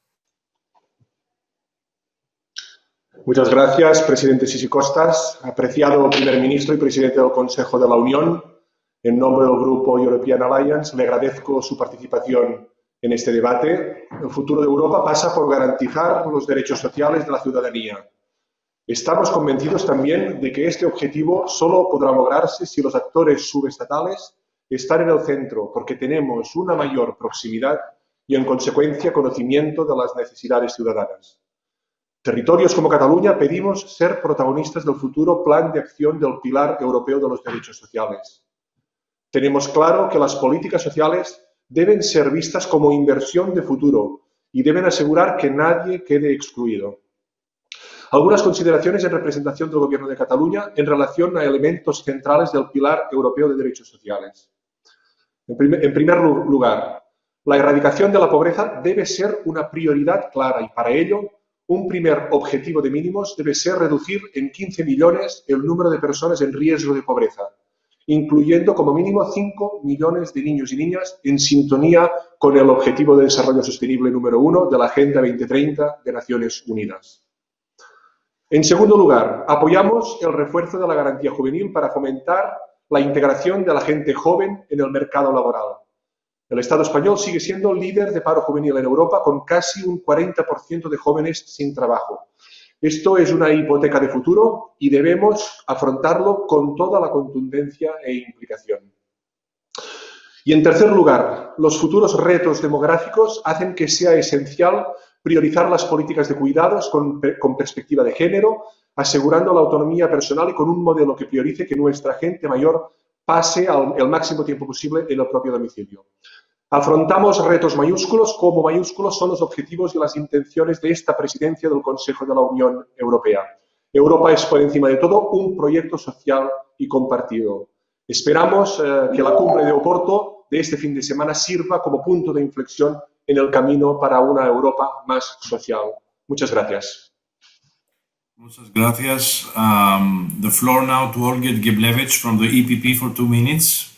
G: Muchas gracias, presidente Sisi Kostas. Apreciado primer ministro y presidente del Consejo de la Unión, en nombre del Grupo European Alliance, le agradezco su participación en este debate. El futuro de Europa pasa por garantizar los derechos sociales de la ciudadanía. Estamos convencidos también de que este objetivo solo podrá lograrse si los actores subestatales están en el centro, porque tenemos una mayor proximidad y, en consecuencia, conocimiento de las necesidades ciudadanas. Territorios como Cataluña pedimos ser protagonistas del futuro plan de acción del Pilar Europeo de los Derechos Sociales. Tenemos claro que las políticas sociales deben ser vistas como inversión de futuro y deben asegurar que nadie quede excluido. Algunas consideraciones en representación del Gobierno de Cataluña en relación a elementos centrales del Pilar Europeo de Derechos Sociales. En primer lugar, la erradicación de la pobreza debe ser una prioridad clara y para ello un primer objetivo de mínimos debe ser reducir en 15 millones el número de personas en riesgo de pobreza, incluyendo como mínimo 5 millones de niños y niñas en sintonía con el Objetivo de Desarrollo Sostenible número 1 de la Agenda 2030 de Naciones Unidas. En segundo lugar, apoyamos el refuerzo de la garantía juvenil para fomentar la integración de la gente joven en el mercado laboral. El Estado español sigue siendo líder de paro juvenil en Europa con casi un 40% de jóvenes sin trabajo. Esto es una hipoteca de futuro y debemos afrontarlo con toda la contundencia e implicación. Y en tercer lugar, los futuros retos demográficos hacen que sea esencial priorizar las políticas de cuidados con perspectiva de género, asegurando la autonomía personal y con un modelo que priorice que nuestra gente mayor pase el máximo tiempo posible en el propio domicilio. Afrontamos retos mayúsculos, como mayúsculos son los objetivos y las intenciones de esta presidencia del Consejo de la Unión Europea. Europa es, por encima de todo, un proyecto social y compartido. Esperamos que la cumbre de Oporto de este fin de semana sirva como punto de inflexión en el camino para una Europa más social. Muchas gracias.
A: Muchas gracias. The floor now to Olgierd Geblevich from the EPP for 2 minutes.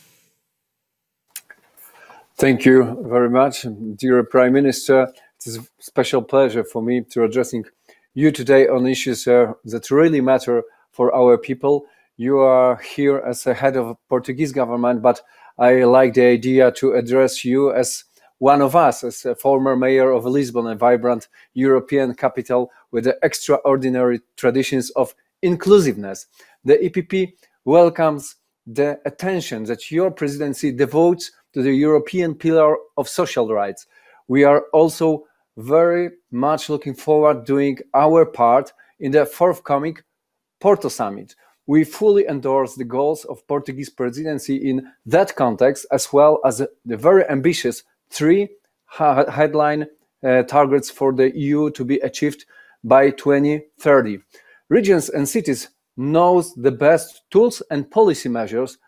H: Thank you very much, dear Prime Minister. It is a special pleasure for me to addressing you today on issues that really matter for our people. You are here as a head of Portuguese government, but I like the idea to address you as one of us, as a former mayor of Lisbon, a vibrant European capital with the extraordinary traditions of inclusiveness. The EPP welcomes the attention that your presidency devotes to the European pillar of social rights. We are also very much looking forward doing our part in the forthcoming Porto Summit. We fully endorse the goals of Portuguese presidency in that context, as well as the very ambitious 3 headline targets for the EU to be achieved by 2030. Regions and cities know the best tools and policy measures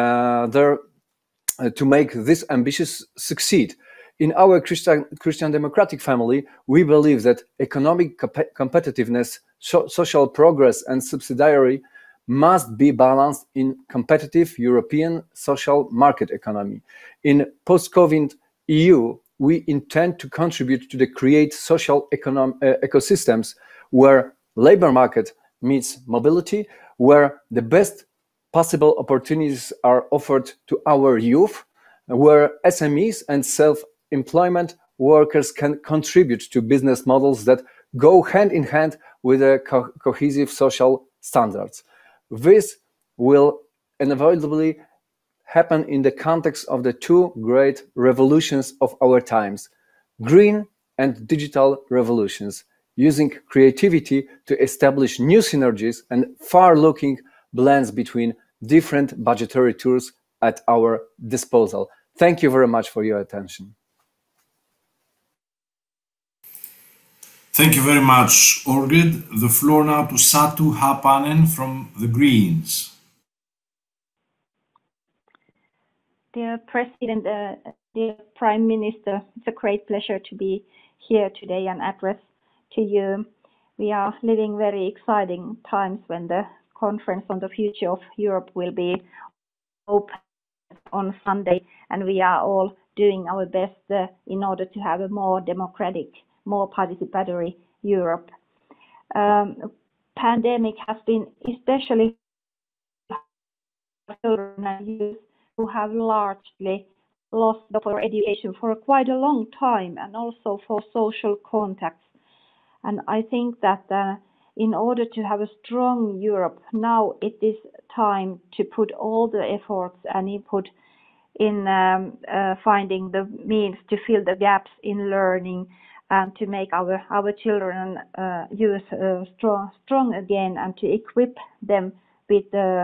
H: to make this ambitions succeed. In our Christian democratic family, we believe that economic competitiveness, social progress, and subsidiarity must be balanced in competitive European social market economy. In post-COVID EU, we intend to contribute to the create social ecosystems where labor market meets mobility, where the best possible opportunities are offered to our youth, where SMEs and self-employment workers can contribute to business models that go hand in hand with the cohesive social standards. This will inevitably happen in the context of the 2 great revolutions of our times, green and digital revolutions, using creativity to establish new synergies and far-looking blends between different budgetary tools at our disposal. Thank you very much for your attention.
A: Thank you very much, Orgid. The floor now to Satu Hapanen from the Greens.
I: Dear President, dear Prime Minister, it's a great pleasure to be here today and address to you. We are living very exciting times when the conference on the future of Europe will be open on Sunday, and we are all doing our best in order to have a more democratic, more participatory Europe. Pandemic has been especially children and youth who have largely lost for education for quite a long time, and also for social contacts. And I think that in order to have a strong Europe, now it is time to put all the efforts and input in finding the means to fill the gaps in learning and to make our children and youth strong again, and to equip them with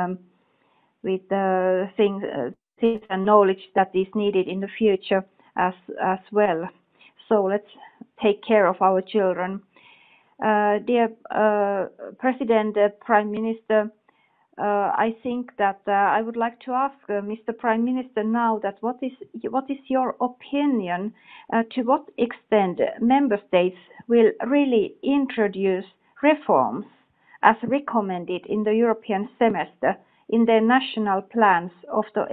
I: things and knowledge that is needed in the future as well. So let's take care of our children. Dear President, Prime Minister, I think that I would like to ask Mr. Prime Minister now that what is your opinion to what extent member states will really introduce reforms as recommended in the European semester in their national plans of the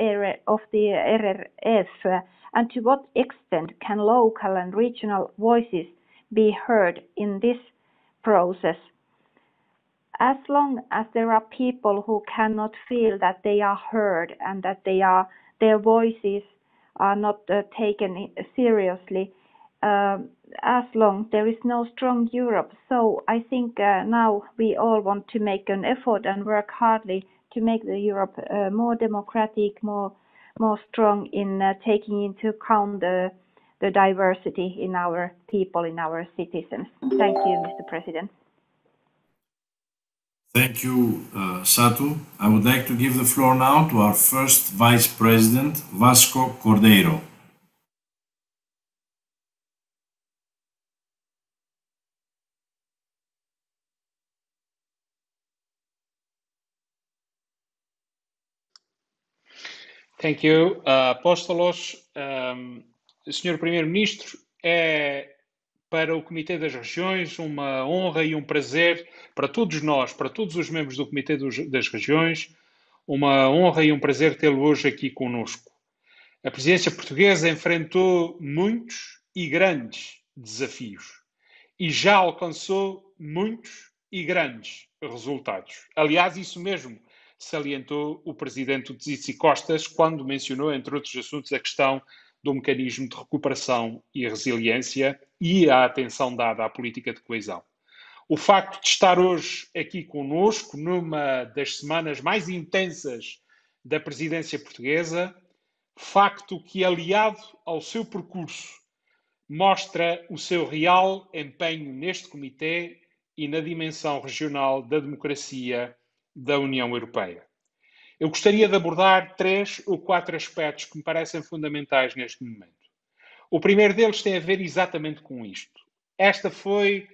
I: RRF, and to what extent can local and regional voices be heard in this process? As long as there are people who cannot feel that they are heard and that their voices are not taken seriously, as long there is no strong Europe. So I think now we all want to make an effort and work hardly to make the Europe more democratic, more strong in taking into account the diversity in our people, in our citizens. Thank you, Mr. President.
A: Thank you, Satu. I would like to give the floor now to our first Vice President, Vasco Cordeiro.
J: Thank you, Apostolos. Senhor Primeiro-Ministro, é para o Comitê das Regiões uma honra e um prazer para todos nós, para todos os membros do Comitê das Regiões, uma honra e um prazer tê-lo hoje aqui conosco. A presidência portuguesa enfrentou muitos e grandes desafios e já alcançou muitos e grandes resultados. Aliás, isso mesmo salientou o presidente Tsitsi Costas quando mencionou, entre outros assuntos, a questão do mecanismo de recuperação e resiliência e a atenção dada à política de coesão. O facto de estar hoje aqui conosco, numa das semanas mais intensas da presidência portuguesa, facto que, aliado ao seu percurso, mostra o seu real empenho neste comitê e na dimensão regional da democracia da União Europeia. Eu gostaria de abordar 3 ou 4 aspectos que me parecem fundamentais neste momento. O primeiro deles tem a ver exatamente com isto. Esta foi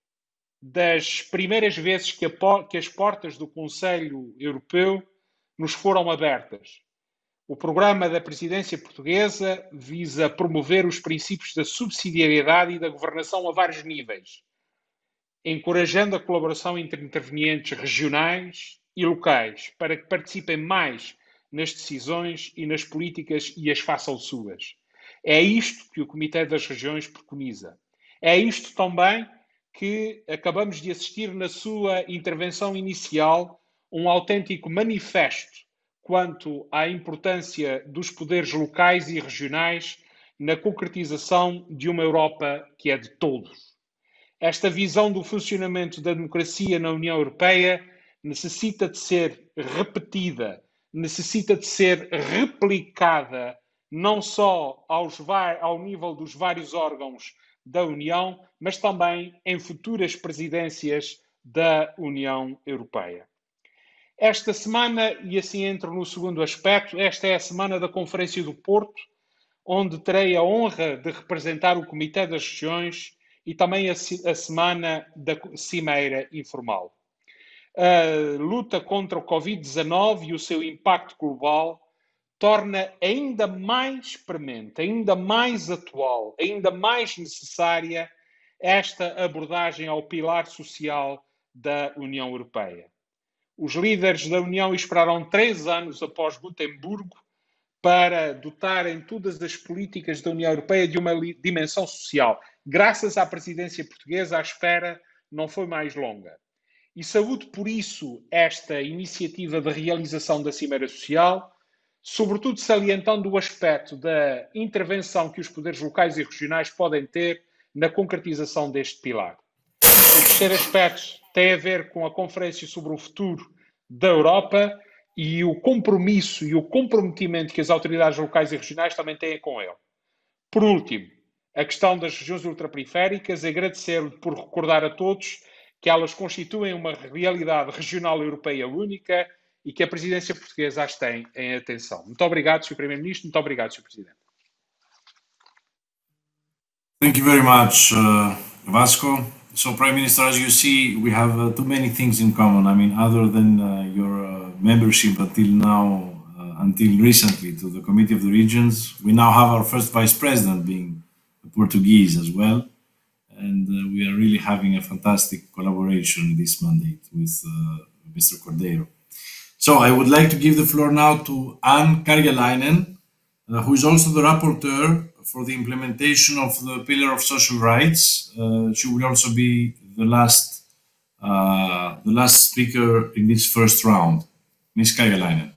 J: das primeiras vezes que as portas do Conselho Europeu nos foram abertas. O programa da presidência portuguesa visa promover os princípios da subsidiariedade e da governação a vários níveis, encorajando a colaboração entre intervenientes regionais e locais para que participem mais nas decisões e nas políticas e as façam suas. É isto que o Comitê das Regiões preconiza. É isto também que acabamos de assistir na sua intervenção inicial, um autêntico manifesto quanto à importância dos poderes locais e regionais na concretização de uma Europa que é de todos. Esta visão do funcionamento da democracia na União Europeia necessita de ser repetida, necessita de ser replicada, não só ao nível dos vários órgãos da União, mas também em futuras presidências da União Europeia. Esta semana, e assim entro no segundo aspecto, esta é a semana da Conferência do Porto, onde terei a honra de representar o Comitê das Regiões e também a semana da Cimeira Informal. A luta contra o Covid-19 e o seu impacto global torna ainda mais premente, ainda mais atual, ainda mais necessária esta abordagem ao pilar social da União Europeia. Os líderes da União esperaram 3 anos após Gotemburgo para dotarem todas as políticas da União Europeia de uma dimensão social. Graças à presidência portuguesa, a espera não foi mais longa. E saúdo por isso esta iniciativa de realização da Cimeira Social, sobretudo salientando o aspecto da intervenção que os poderes locais e regionais podem ter na concretização deste pilar. O terceiro aspecto tem a ver com a Conferência sobre o Futuro da Europa e o compromisso e o comprometimento que as autoridades locais e regionais também têm com ele. Por último, a questão das regiões ultraperiféricas, agradecer-lhe por recordar a todos que elas constituem uma realidade regional europeia única e que a presidência portuguesa as tem em atenção. Muito obrigado, Sr. Primeiro-Ministro. Muito obrigado, Sr. Presidente.
A: Thank you very much, Vasco. So, Prime Minister, as you see, we have too many things in common. I mean, other than your membership until now, until recently, to the Committee of the Regions, we now have our first Vice President being Portuguese as well. And we are really having a fantastic collaboration in this mandate with Mr. Cordeiro. So I would like to give the floor now to Anne Karjalainen, who is also the rapporteur for the implementation of the Pillar of Social Rights. She will also be the last speaker in this first round. Ms. Karjalainen.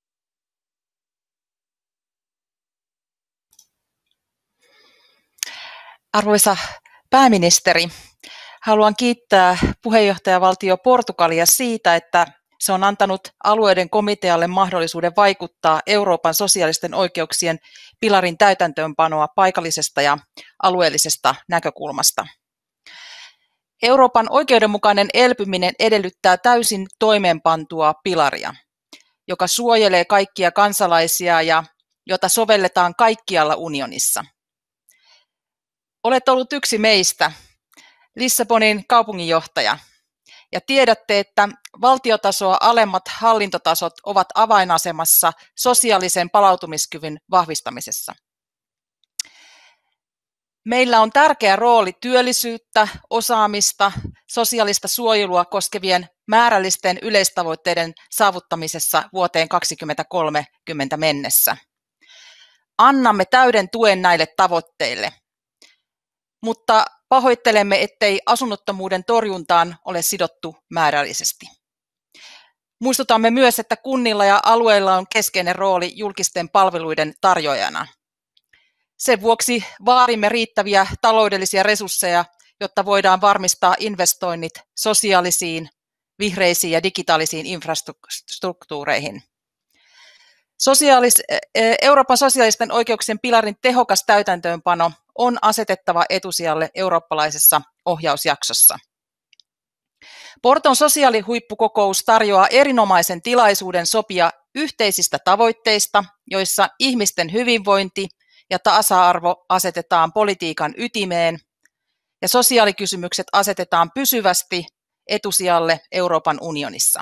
K: Arvoisa pääministeri, haluan kiittää puheenjohtajavaltio Portugalia siitä, että se on antanut alueiden komitealle mahdollisuuden vaikuttaa Euroopan sosiaalisten oikeuksien pilarin täytäntöönpanoa paikallisesta ja alueellisesta näkökulmasta. Euroopan oikeudenmukainen elpyminen edellyttää täysin toimeenpantua pilaria, joka suojelee kaikkia kansalaisia ja jota sovelletaan kaikkialla unionissa. Olet ollut yksi meistä, Lissabonin kaupunginjohtaja, ja tiedätte, että valtiotasoa alemmat hallintotasot ovat avainasemassa sosiaalisen palautumiskyvyn vahvistamisessa. Meillä on tärkeä rooli työllisyyttä, osaamista, sosiaalista suojelua koskevien määrällisten yleistavoitteiden saavuttamisessa vuoteen 2030 mennessä. Annamme täyden tuen näille tavoitteille, mutta pahoittelemme, ettei asunnottomuuden torjuntaan ole sidottu määrällisesti. Muistutamme myös, että kunnilla ja alueilla on keskeinen rooli julkisten palveluiden tarjoajana. Sen vuoksi vaadimme riittäviä taloudellisia resursseja, jotta voidaan varmistaa investoinnit sosiaalisiin, vihreisiin ja digitaalisiin infrastruktuureihin. Euroopan sosiaalisten oikeuksien pilarin tehokas täytäntöönpano on asetettava etusijalle eurooppalaisessa ohjausjaksossa. Porton sosiaalihuippukokous tarjoaa erinomaisen tilaisuuden sopia yhteisistä tavoitteista, joissa ihmisten hyvinvointi ja tasa-arvo asetetaan politiikan ytimeen ja sosiaalikysymykset asetetaan pysyvästi etusijalle Euroopan unionissa.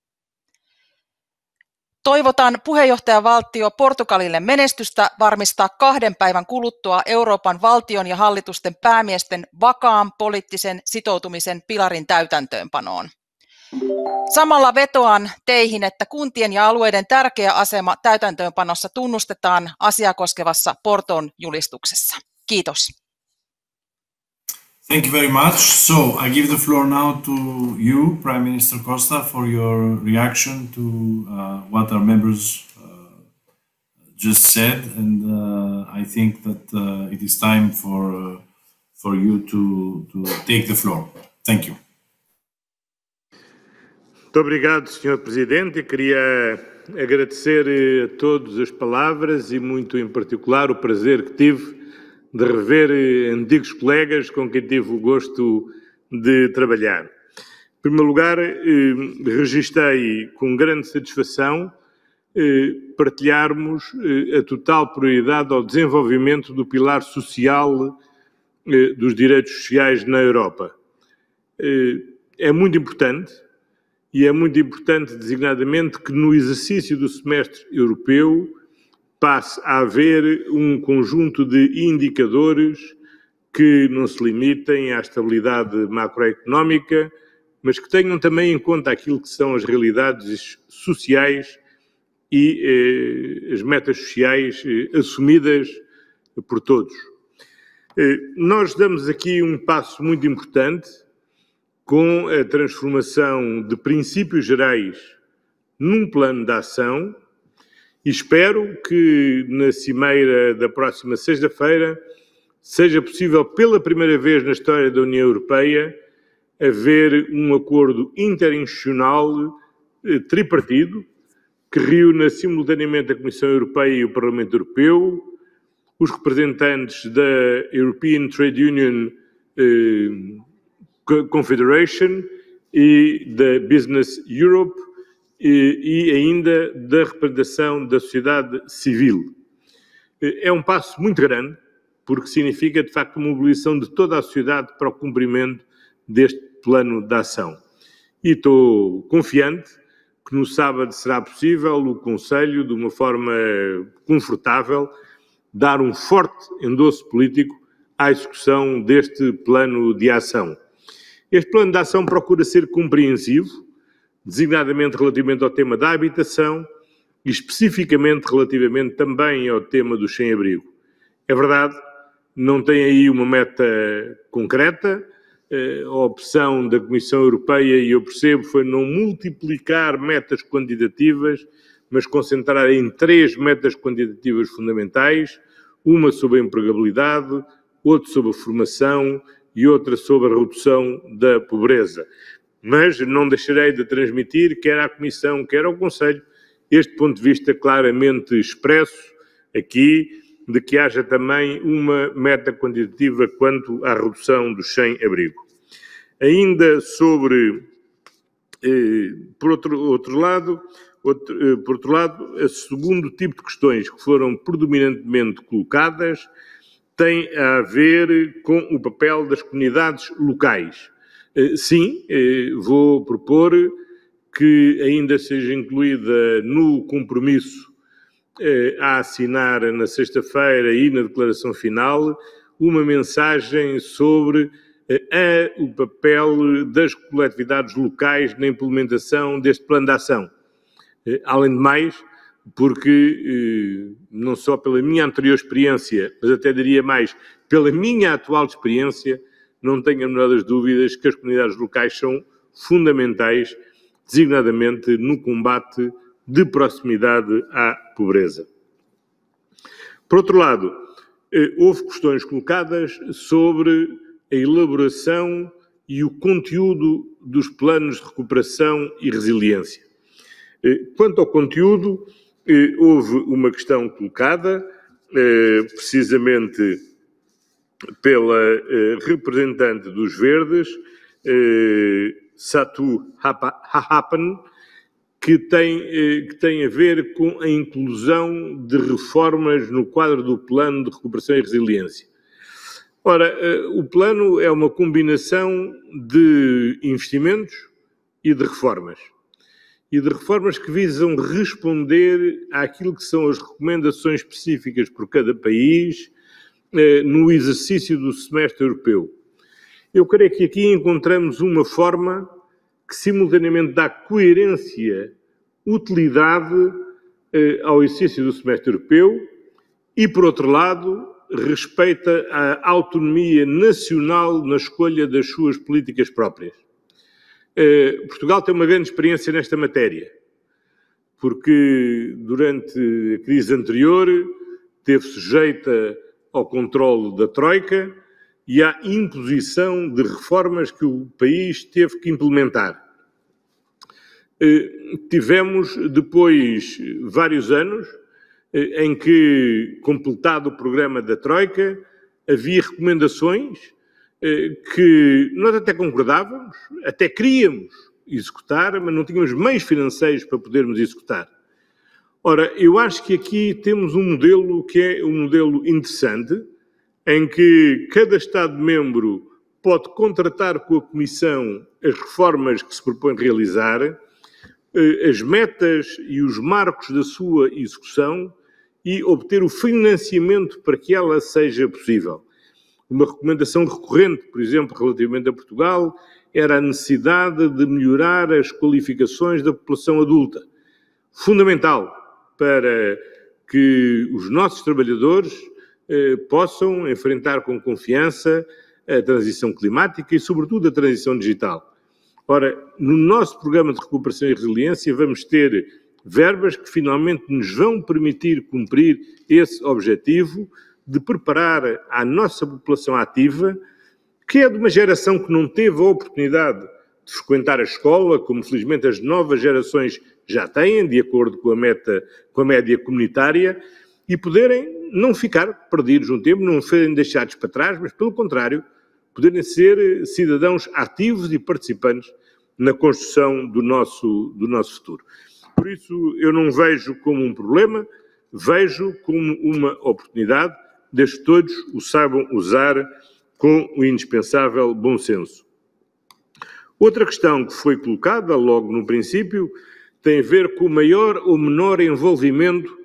K: Toivotan puheenjohtajavaltio Portugalille menestystä varmistaa 2 päivän kuluttua Euroopan valtion ja hallitusten päämiesten vakaan poliittisen sitoutumisen pilarin täytäntöönpanoon. Samalla vetoan teihin, että kuntien ja alueiden tärkeä asema täytäntöönpanossa tunnustetaan asiaa koskevassa Porton julistuksessa. Kiitos.
A: Thank you very much. So I give the floor now to you, Prime Minister Costa, for your reaction to what our members just said, and I think that it is time for you to take the floor. Thank you.
B: Muito obrigado, Sr. Presidente. Eu queria agradecer a todos as palavras e muito em particular o prazer que tive de rever antigos colegas com quem tive o gosto de trabalhar. Em primeiro lugar, registrei com grande satisfação partilharmos a total prioridade ao desenvolvimento do pilar social dos direitos sociais na Europa. É muito importante, e é muito importante designadamente que no exercício do semestre europeu passe a haver um conjunto de indicadores que não se limitem à estabilidade macroeconómica, mas que tenham também em conta aquilo que são as realidades sociais e as metas sociais assumidas por todos. Nós damos aqui um passo muito importante com a transformação de princípios gerais num plano de ação. E espero que na cimeira da próxima sexta-feira seja possível, pela primeira vez na história da União Europeia, haver um acordo interinstitucional tripartido que reúna simultaneamente a Comissão Europeia e o Parlamento Europeu, os representantes da European Trade Union Confederation e da Business Europe, e ainda da representação da sociedade civil. É um passo muito grande, porque significa, de facto, a mobilização de toda a sociedade para o cumprimento deste plano de ação. E estou confiante que no sábado será possível o Conselho, de uma forma confortável, dar um forte endosso político à execução deste plano de ação. Este plano de ação procura ser compreensivo, designadamente relativamente ao tema da habitação e especificamente relativamente também ao tema do sem-abrigo. É verdade, não tem aí uma meta concreta, a opção da Comissão Europeia, e eu percebo, foi não multiplicar metas quantitativas, mas concentrar em 3 metas quantitativas fundamentais, uma sobre a empregabilidade, outra sobre a formação e outra sobre a redução da pobreza. Mas não deixarei de transmitir, quer à Comissão, quer ao Conselho, este ponto de vista claramente expresso aqui, de que haja também uma meta quantitativa quanto à redução do sem-abrigo. Ainda sobre, por outro lado, o segundo tipo de questões que foram predominantemente colocadas tem a ver com o papel das comunidades locais. Sim, vou propor que ainda seja incluída no compromisso a assinar na sexta-feira e na declaração final uma mensagem sobre o papel das coletividades locais na implementação deste plano de ação. Além de mais, porque não só pela minha anterior experiência, mas até diria mais, pela minha atual experiência, não tenho a menor das dúvidas que as comunidades locais são fundamentais, designadamente no combate de proximidade à pobreza. Por outro lado, houve questões colocadas sobre a elaboração e o conteúdo dos planos de recuperação e resiliência. Quanto ao conteúdo, houve uma questão colocada, precisamente pela representante dos Verdes, Satu Hahapan, que tem a ver com a inclusão de reformas no quadro do Plano de Recuperação e Resiliência. Ora, o plano é uma combinação de investimentos e de reformas. E de reformas que visam responder àquilo que são as recomendações específicas por cada país no exercício do semestre europeu. Eu creio que aqui encontramos uma forma que simultaneamente dá coerência, utilidade ao exercício do semestre europeu e, por outro lado, respeita a autonomia nacional na escolha das suas políticas próprias. Portugal tem uma grande experiência nesta matéria, porque durante a crise anterior esteve sujeita ao controle da Troika e à imposição de reformas que o país teve que implementar. Tivemos depois vários anos em que, completado o programa da Troika, havia recomendações que nós até concordávamos, até queríamos executar, mas não tínhamos meios financeiros para podermos executar. Ora, eu acho que aqui temos um modelo que é um modelo interessante, em que cada Estado-membro pode contratar com a Comissão as reformas que se propõe realizar, as metas e os marcos da sua execução e obter o financiamento para que ela seja possível. Uma recomendação recorrente, por exemplo, relativamente a Portugal, era a necessidade de melhorar as qualificações da população adulta. Fundamental para que os nossos trabalhadores possam enfrentar com confiança a transição climática e, sobretudo, a transição digital. Ora, no nosso programa de recuperação e resiliência vamos ter verbas que finalmente nos vão permitir cumprir esse objetivo de preparar a nossa população ativa, que é de uma geração que não teve a oportunidade de frequentar a escola, como felizmente as novas gerações já têm, de acordo com a média comunitária, e poderem não ficar perdidos um tempo, não serem deixados para trás, mas, pelo contrário, poderem ser cidadãos ativos e participantes na construção do nosso futuro. Por isso, eu não vejo como um problema, vejo como uma oportunidade, desde que todos o saibam usar com o indispensável bom senso. Outra questão que foi colocada logo no princípio tem a ver com o maior ou menor envolvimento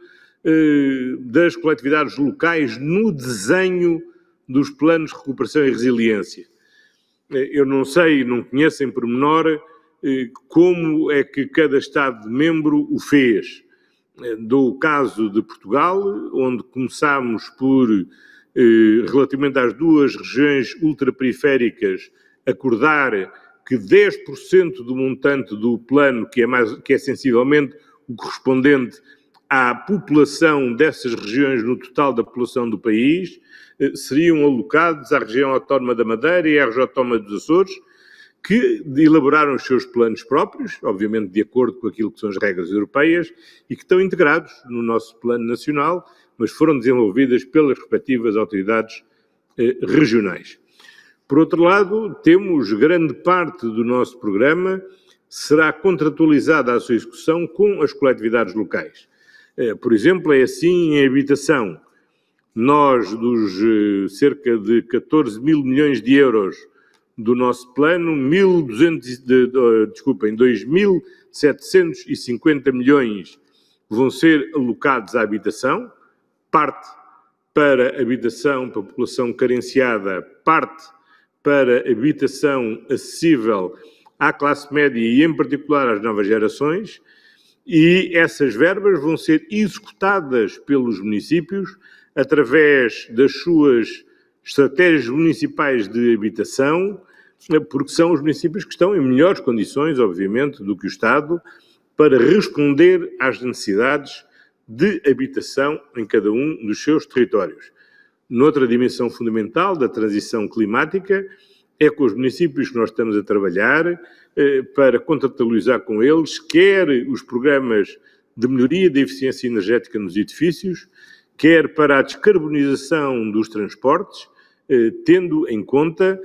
B: das coletividades locais no desenho dos planos de recuperação e resiliência. Eu não sei, não conheço em pormenor como é que cada Estado-membro o fez. Dou o caso de Portugal, onde começámos por, relativamente às duas regiões ultraperiféricas, acordar que 10% do montante do plano, que é sensivelmente o correspondente à população dessas regiões no total da população do país, seriam alocados à região autónoma da Madeira e à região autónoma dos Açores, que elaboraram os seus planos próprios, obviamente de acordo com aquilo que são as regras europeias, e que estão integrados no nosso plano nacional, mas foram desenvolvidas pelas respectivas autoridades regionais. Por outro lado, temos grande parte do nosso programa será contratualizada a sua execução com as coletividades locais. Por exemplo, é assim em habitação. Nós, dos cerca de 14 mil milhões de euros do nosso plano, 2.750 milhões vão ser alocados à habitação, parte para habitação para a população carenciada, parte para habitação acessível à classe média e, em particular, às novas gerações, e essas verbas vão ser executadas pelos municípios através das suas estratégias municipais de habitação, porque são os municípios que estão em melhores condições, obviamente, do que o Estado, para responder às necessidades de habitação em cada um dos seus territórios. Noutra dimensão fundamental da transição climática, é com os municípios que nós estamos a trabalhar para contratualizar com eles, quer os programas de melhoria da eficiência energética nos edifícios, quer para a descarbonização dos transportes, tendo em conta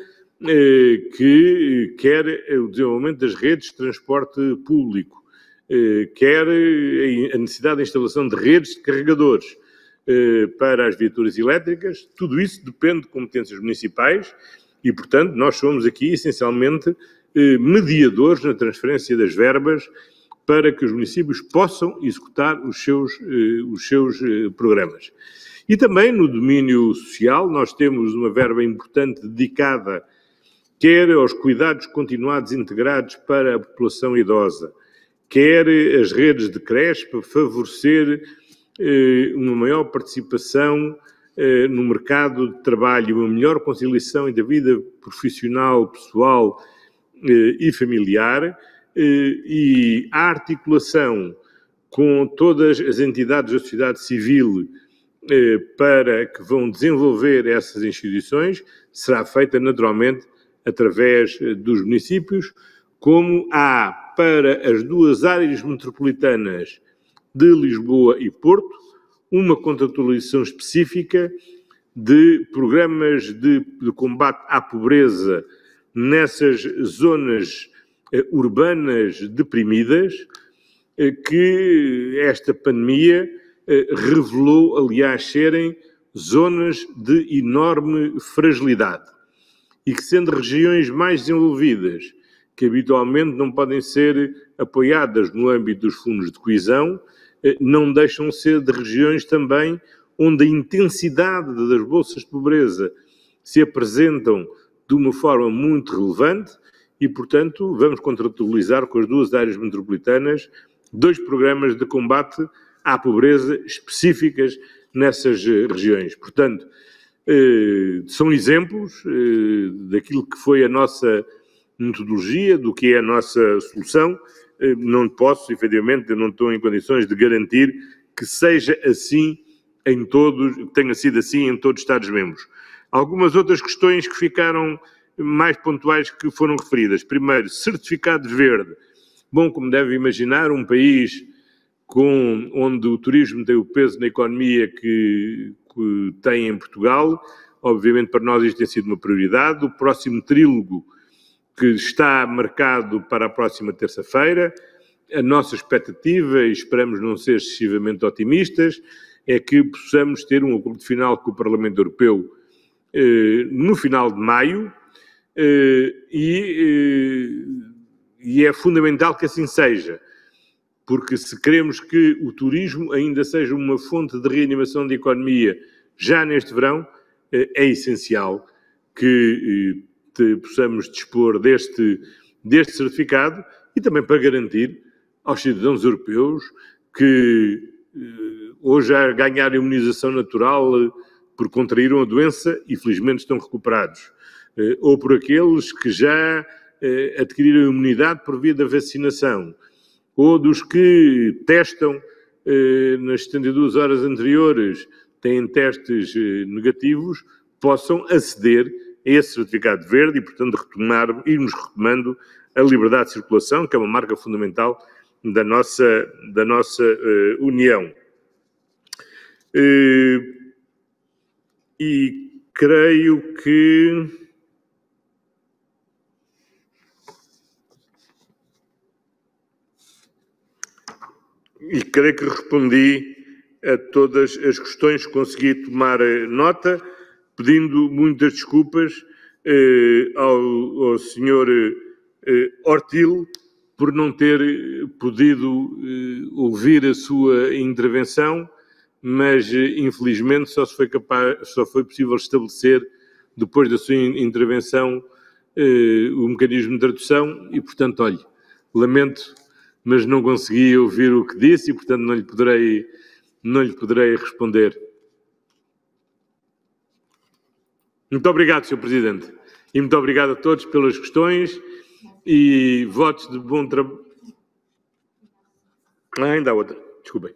B: que quer o desenvolvimento das redes de transporte público, quer a necessidade da instalação de redes de carregadores para as viaturas elétricas. Tudo isso depende de competências municipais e, portanto, nós somos aqui essencialmente mediadores na transferência das verbas para que os municípios possam executar os seus programas. E também no domínio social nós temos uma verba importante dedicada quer aos cuidados continuados integrados para a população idosa, quer as redes de creche para favorecer uma maior participação no mercado de trabalho, uma melhor conciliação entre a vida profissional, pessoal e familiar, e a articulação com todas as entidades da sociedade civil para que vão desenvolver essas instituições será feita naturalmente através dos municípios, como há para as duas áreas metropolitanas de Lisboa e Porto uma contratualização específica de programas de combate à pobreza nessas zonas urbanas deprimidas que esta pandemia revelou, aliás, serem zonas de enorme fragilidade e que, sendo regiões mais desenvolvidas, que habitualmente não podem ser apoiadas no âmbito dos fundos de coesão, não deixam de ser de regiões também onde a intensidade das bolsas de pobreza se apresentam de uma forma muito relevante e, portanto, vamos contratualizar com as duas áreas metropolitanas 2 programas de combate à pobreza específicas nessas regiões. Portanto, são exemplos daquilo que foi a nossa metodologia, do que é a nossa solução. Não posso, efetivamente, eu não estou em condições de garantir que seja assim em todos, tenha sido assim em todos os Estados-membros. Algumas outras questões que ficaram mais pontuais que foram referidas. Primeiro, certificado verde. Bom, como deve imaginar, um país onde o turismo tem o peso na economia que tem em Portugal, obviamente para nós isto tem sido uma prioridade. O próximo trílogo que está marcado para a próxima terça-feira, a nossa expectativa, e esperamos não ser excessivamente otimistas, é que possamos ter um acordo final com o Parlamento Europeu no final de maio e é fundamental que assim seja, porque se queremos que o turismo ainda seja uma fonte de reanimação da economia já neste verão, é essencial que possamos dispor deste certificado e também para garantir aos cidadãos europeus que ou já ganharam imunização natural por contraíram a doença e felizmente estão recuperados, ou por aqueles que já adquiriram imunidade por via da vacinação, ou dos que testam nas 72 horas anteriores, têm testes negativos, possam aceder a esse certificado verde e, portanto, irmos retomando a liberdade de circulação, que é uma marca fundamental da nossa União. E creio que respondi a todas as questões, consegui tomar nota, pedindo muitas desculpas ao Sr. Ortil por não ter podido ouvir a sua intervenção, mas infelizmente só foi possível estabelecer, depois da sua intervenção, o mecanismo de tradução e, portanto, olhe, lamento, mas não consegui ouvir o que disse e, portanto, não lhe poderei responder. Muito obrigado, Sr. Presidente. E muito obrigado a todos pelas questões e votos de bom trabalho. Ainda há outra. Desculpem.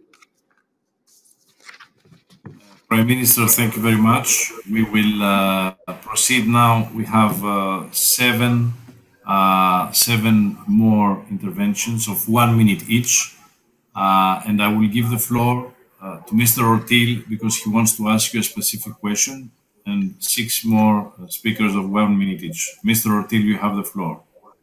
A: Prime Minister, thank you very much. We will proceed now. We have 7 more interventions of 1 minute each. And I will give the floor to Mr. Ortil because he wants to ask you a specific question, and 6 more speakers of 1 minute each. Mr. Ortil, you have the floor.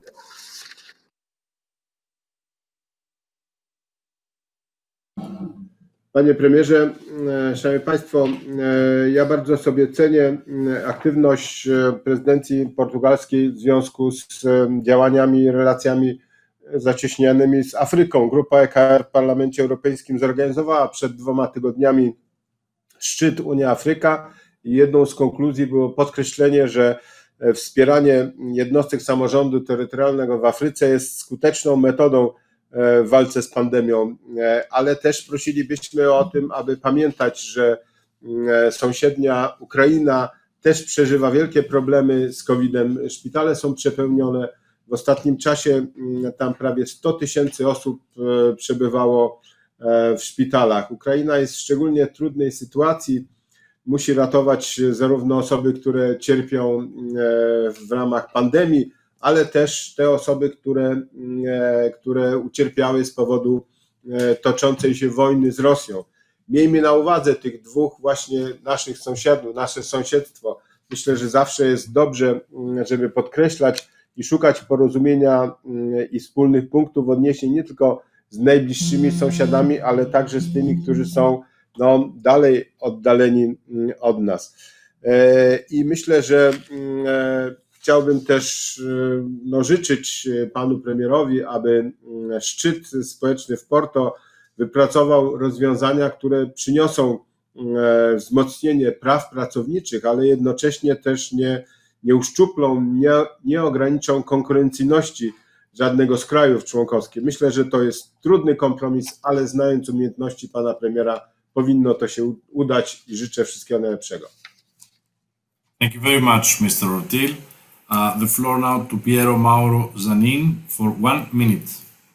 F: Panie premierze, szanowni państwo, ja bardzo sobie cenię aktywność prezydencji portugalskiej w związku z działaniami i relacjami zacieśnianymi z Afryką. Grupa EKR w Parlamencie Europejskim zorganizowała przed 2 tygodniami szczyt Unia-Afryka i jedną z konkluzji było podkreślenie, że wspieranie jednostek samorządu terytorialnego w Afryce jest skuteczną metodą w walce z pandemią, ale też prosilibyśmy o tym, aby pamiętać, że sąsiednia Ukraina też przeżywa wielkie problemy z COVID-em. Szpitale są przepełnione. W ostatnim czasie tam prawie 100 000 osób przebywało w szpitalach. Ukraina jest w szczególnie trudnej sytuacji. Musi ratować zarówno osoby, które cierpią w ramach pandemii, ale też te osoby, które ucierpiały z powodu toczącej się wojny z Rosją. Miejmy na uwadze tych 2 właśnie naszych sąsiadów, nasze sąsiedztwo. Myślę, że zawsze jest dobrze, żeby podkreślać i szukać porozumienia i wspólnych punktów odniesień nie tylko z najbliższymi sąsiadami, ale także z tymi, którzy są dalej oddaleni od nas. I myślę, że chciałbym też życzyć panu premierowi, aby szczyt społeczny w Porto wypracował rozwiązania, które przyniosą wzmocnienie praw pracowniczych, ale jednocześnie też nie uszczuplą, nie ograniczą konkurencyjności żadnego z krajów członkowskich. Myślę, że to jest trudny kompromis, ale znając umiejętności pana premiera, powinno to się udać i życzę wszystkiego najlepszego.
A: Thank you very much, Mr. Ortil. The floor now to Piero Mauro Zanin for 1 minute.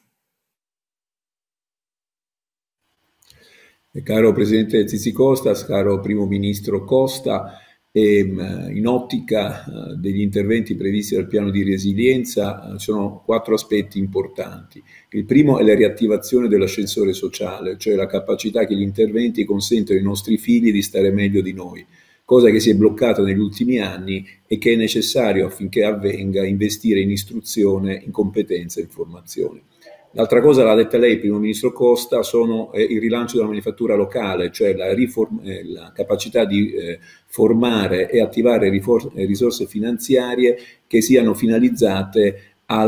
L: Caro Presidente Tzitzikostas, caro Primo Ministro Costa, in ottica degli interventi previsti dal piano di resilienza sono 4 aspetti importanti. Il primo è la riattivazione dell'ascensore sociale, cioè la capacità che gli interventi consentano ai nostri figli di stare meglio di noi, cosa che si è bloccata negli ultimi anni e che è necessario affinché avvenga investire in istruzione, in competenza e in formazione. L'altra cosa, l'ha detta lei, Primo Ministro Costa, sono il rilancio della manifattura locale, cioè la capacità di formare e attivare risorse finanziarie che siano finalizzate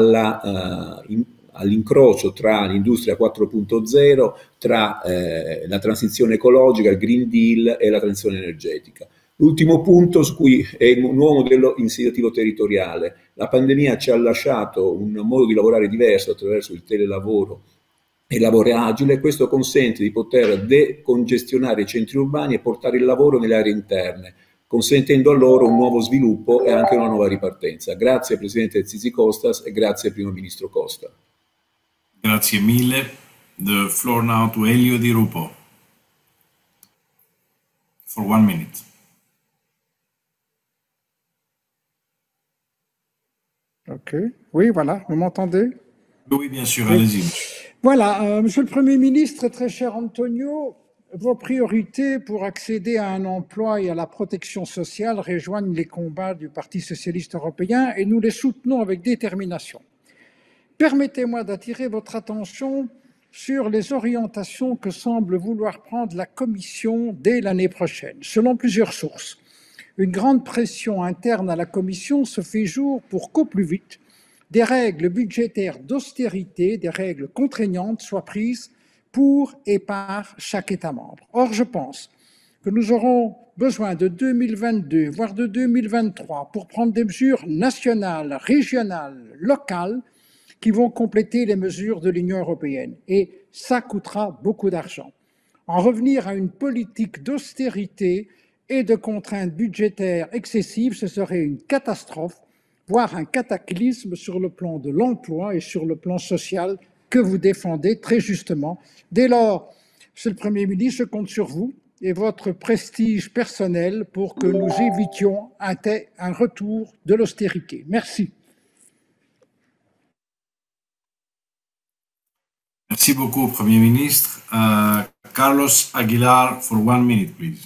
L: all'incrocio tra l'industria 4.0, tra la transizione ecologica, il Green Deal e la transizione energetica. L'ultimo punto su cui è il nuovo modello iniziativo territoriale. La pandemia ci ha lasciato un modo di lavorare diverso attraverso il telelavoro e il lavoro agile. Questo consente di poter decongestionare i centri urbani e portare il lavoro nelle aree interne, consentendo a loro un nuovo sviluppo e anche una nuova ripartenza. Grazie Presidente Tzitzikostas e grazie Primo Ministro Costa.
A: Grazie mille. The floor now to Elio Di Rupo for 1 minute.
M: Ok. Oui, voilà, vous m'entendez?
A: Oui, bien sûr, allez-y.
M: Voilà, Monsieur le Premier ministre, très cher Antonio, vos priorités pour accéder à un emploi et à la protection sociale rejoignent les combats du Parti socialiste européen et nous les soutenons avec détermination. Permettez-moi d'attirer votre attention sur les orientations que semble vouloir prendre la Commission dès l'année prochaine, selon plusieurs sources. Une grande pression interne à la Commission se fait jour pour qu'au plus vite, des règles budgétaires d'austérité, des règles contraignantes soient prises pour et par chaque État membre. Or, je pense que nous aurons besoin de 2022, voire de 2023, pour prendre des mesures nationales, régionales, locales, qui vont compléter les mesures de l'Union européenne. Et ça coûtera beaucoup d'argent. En revenir à une politique d'austérité et de contraintes budgétaires excessives, ce serait une catastrophe, voire un cataclysme sur le plan de l'emploi et sur le plan social que vous défendez très justement. Dès lors, Monsieur le Premier ministre, je compte sur vous et votre prestige personnel pour que nous évitions un retour de l'austérité. Merci.
A: Merci beaucoup, Premier Ministre. Carlos Aguilar, for 1 minute, please.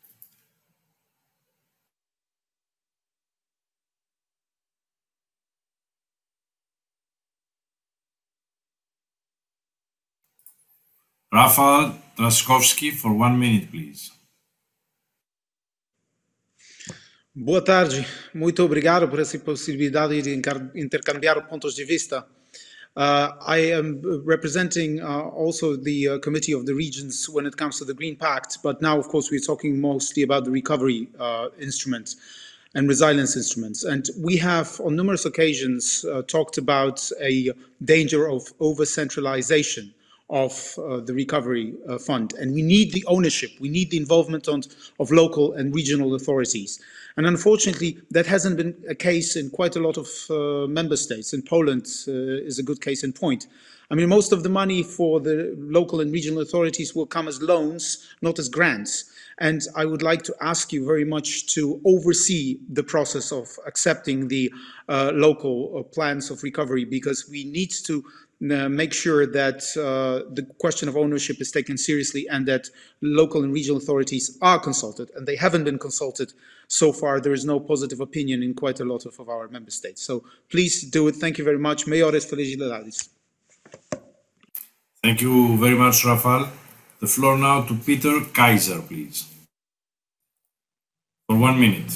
A: Rafał Trzaskowski, for 1 minute, please.
N: Boa tarde, muito obrigado por essa possibilidade de intercambiar pontos de vista. I am representing also the Committee of the Regions when it comes to the Green Pact, but now, of course, we're talking mostly about the recovery instruments and resilience instruments. And we have, on numerous occasions, talked about a danger of over-centralization of the recovery fund. And we need the ownership, we need the involvement of local and regional authorities. And unfortunately, that hasn't been a case in quite a lot of member states. And Poland is a good case in point. I mean, most of the money for the local and regional authorities will come as loans, not as grants. And I would like to ask you very much to oversee the process of accepting the local plans of recovery, because we need to make sure that the question of ownership is taken seriously and that local and regional authorities are consulted, and they haven't been consulted so far. There is no positive opinion in quite a lot of our member states. So please do it. Thank you very much. Maiores Felicidades.
A: Thank you very much, Rafał. The floor now to Peter Kaiser, please. For 1 minute.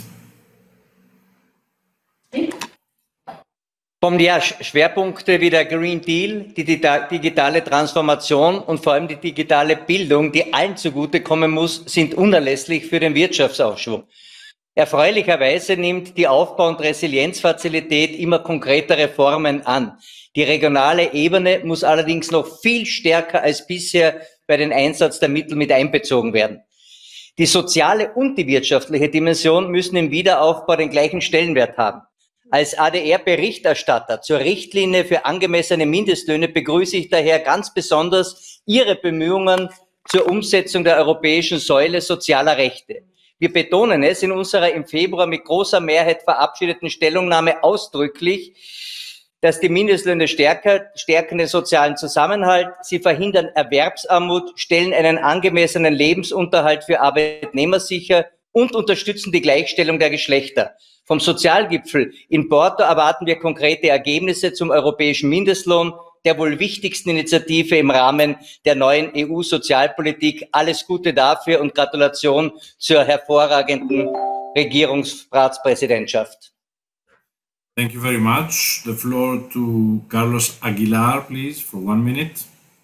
O: Kommen die Schwerpunkte wie der Green Deal, die digitale Transformation und vor allem die digitale Bildung, die allen zugutekommen muss, sind unerlässlich für den Wirtschaftsaufschwung. Erfreulicherweise nimmt die Aufbau- und Resilienzfazilität immer konkretere Formen an. Die regionale Ebene muss allerdings noch viel stärker als bisher bei den Einsatz der Mittel mit einbezogen werden. Die soziale und die wirtschaftliche Dimension müssen im Wiederaufbau den gleichen Stellenwert haben. Als AdR-Berichterstatter zur Richtlinie für angemessene Mindestlöhne begrüße ich daher ganz besonders Ihre Bemühungen zur Umsetzung der europäischen Säule sozialer Rechte. Wir betonen es in unserer im Februar mit großer Mehrheit verabschiedeten Stellungnahme ausdrücklich, dass die Mindestlöhne stärken den sozialen Zusammenhalt, sie verhindern Erwerbsarmut, stellen einen angemessenen Lebensunterhalt für Arbeitnehmer sicher und unterstützen die Gleichstellung der Geschlechter. Vom Sozialgipfel in Porto erwarten wir konkrete Ergebnisse zum europäischen Mindestlohn, der wohl wichtigsten Initiative im Rahmen der neuen EU-Sozialpolitik. Alles Gute dafür und Gratulation zur hervorragenden Regierungsratspräsidentschaft.
A: Thank you very much. The floor to Carlos Aguilar, please, for 1 minute.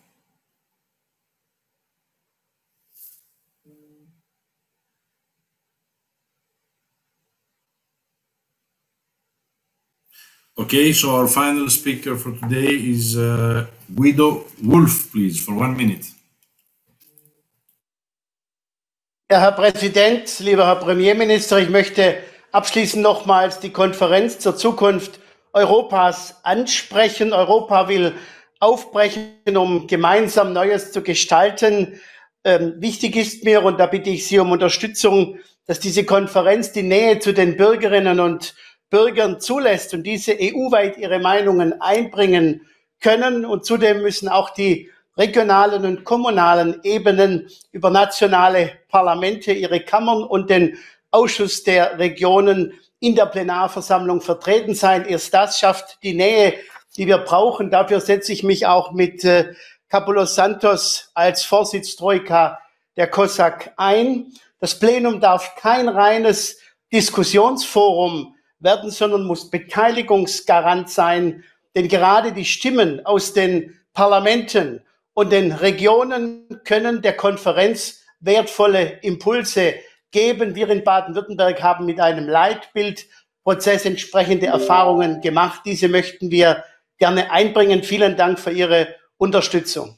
A: Okay, so our final speaker for today is Guido Wolf, please, for 1 minute.
P: Ja, Herr Präsident, lieber Herr Premierminister, ich möchte abschließend nochmals die Konferenz zur Zukunft Europas ansprechen. Europa will aufbrechen, um gemeinsam Neues zu gestalten. Wichtig ist mir, und da bitte ich Sie um Unterstützung, dass diese Konferenz die Nähe zu den Bürgerinnen und Bürgern zulässt und diese EU-weit ihre Meinungen einbringen können. Und zudem müssen auch die regionalen und kommunalen Ebenen über nationale Parlamente, ihre Kammern und den Ausschuss der Regionen in der Plenarversammlung vertreten sein. Erst das schafft die Nähe, die wir brauchen. Dafür setze ich mich auch mit Kapoulos Santos als Vorsitz-Troika der COSAC ein. Das Plenum darf kein reines Diskussionsforum werden, sondern muss Beteiligungsgarant sein, denn gerade die Stimmen aus den Parlamenten und den Regionen können der Konferenz wertvolle Impulse geben. Wir in Baden-Württemberg haben mit einem Leitbildprozess entsprechende Erfahrungen gemacht. Diese möchten wir gerne einbringen. Vielen Dank für Ihre Unterstützung.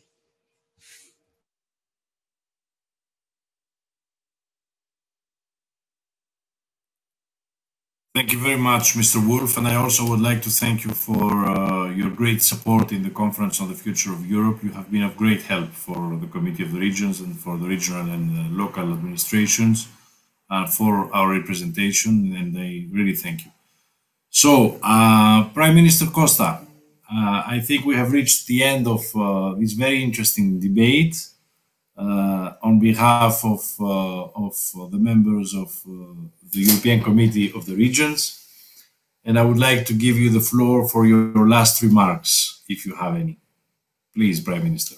A: Thank you very much, Mr. Wolf, and I also would like to thank you for your great support in the Conference on the Future of Europe. You have been of great help for the Committee of the Regions and for the regional and local administrations for our representation, and I really thank you. So, Prime Minister Costa, I think we have reached the end of this very interesting debate. On behalf of the members of the European Committee of the Regions, and I would like to give you the floor for your last remarks, if you have any. Please, Prime Minister.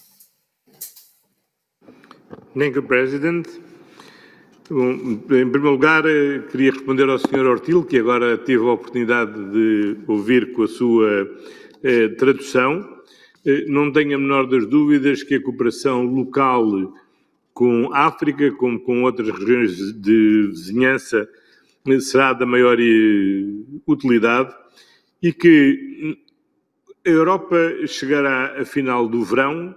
B: Thank you, President. Bom, em primeiro lugar, queria responder ao Sr. Ortil, que agora tive a oportunidade de ouvir com a sua tradução. Não tenho a menor das dúvidas que a cooperação local com a África, como com outras regiões de vizinhança, será da maior utilidade e que a Europa chegará a final do verão,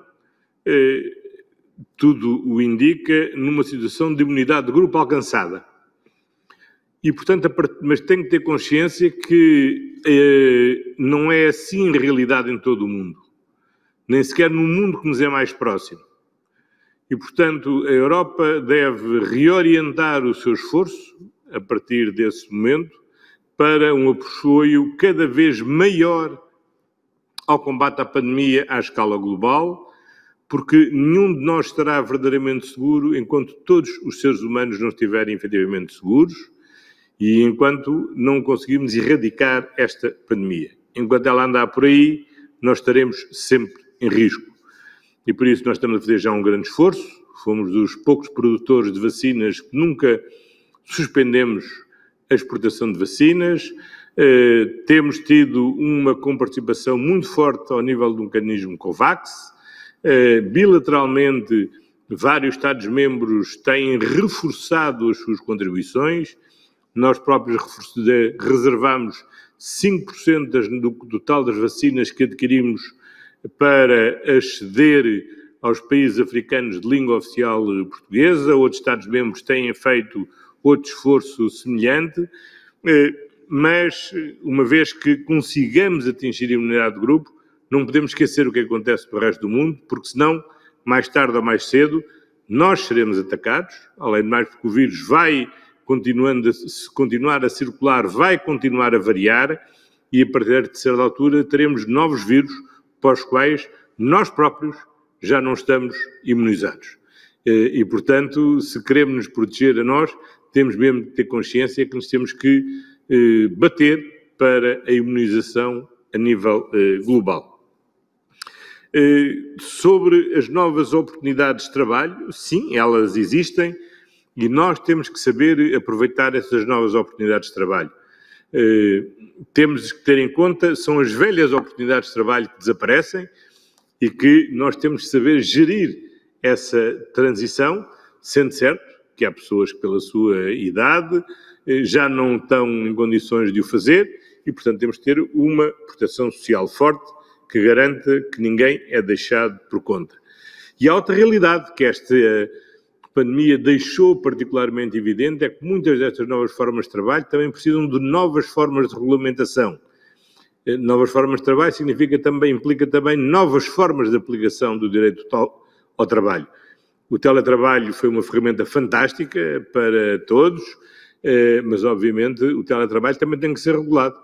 B: tudo o indica, numa situação de imunidade de grupo alcançada. E, portanto, mas tem que ter consciência que não é assim em realidade em todo o mundo. Nem sequer no mundo que nos é mais próximo. E, portanto, a Europa deve reorientar o seu esforço, a partir desse momento, para um apoio cada vez maior ao combate à pandemia à escala global, porque nenhum de nós estará verdadeiramente seguro enquanto todos os seres humanos não estiverem efetivamente seguros e enquanto não conseguirmos erradicar esta pandemia. Enquanto ela andar por aí, nós estaremos sempre em risco. E por isso nós estamos a fazer já um grande esforço. Fomos dos poucos produtores de vacinas que nunca suspendemos a exportação de vacinas. Temos tido uma comparticipação muito forte ao nível do mecanismo COVAX. Bilateralmente, vários Estados-membros têm reforçado as suas contribuições. Nós próprios reservamos 5% do total das vacinas que adquirimos para aceder aos países africanos de língua oficial portuguesa. Outros Estados-membros têm feito outro esforço semelhante, mas uma vez que consigamos atingir a imunidade de grupo, não podemos esquecer o que acontece no resto do mundo, porque senão, mais tarde ou mais cedo, nós seremos atacados, além de mais porque o vírus vai continuar a circular, vai continuar a variar, e a partir de certa altura teremos novos vírus para os quais nós próprios já não estamos imunizados. E, portanto, se queremos nos proteger a nós, temos mesmo de ter consciência que nos temos que bater para a imunização a nível global. Sobre as novas oportunidades de trabalho, sim, elas existem e nós temos que saber aproveitar essas novas oportunidades de trabalho. Temos que ter em conta, são as velhas oportunidades de trabalho que desaparecem e que nós temos que saber gerir essa transição, sendo certo que há pessoas que pela sua idade já não estão em condições de o fazer e, portanto, temos que ter uma proteção social forte que garanta que ninguém é deixado por conta. E há outra realidade que esta pandemia deixou particularmente evidente, é que muitas destas novas formas de trabalho também precisam de novas formas de regulamentação. Novas formas de trabalho implica também novas formas de aplicação do direito ao trabalho. O teletrabalho foi uma ferramenta fantástica para todos, mas obviamente o teletrabalho também tem que ser regulado.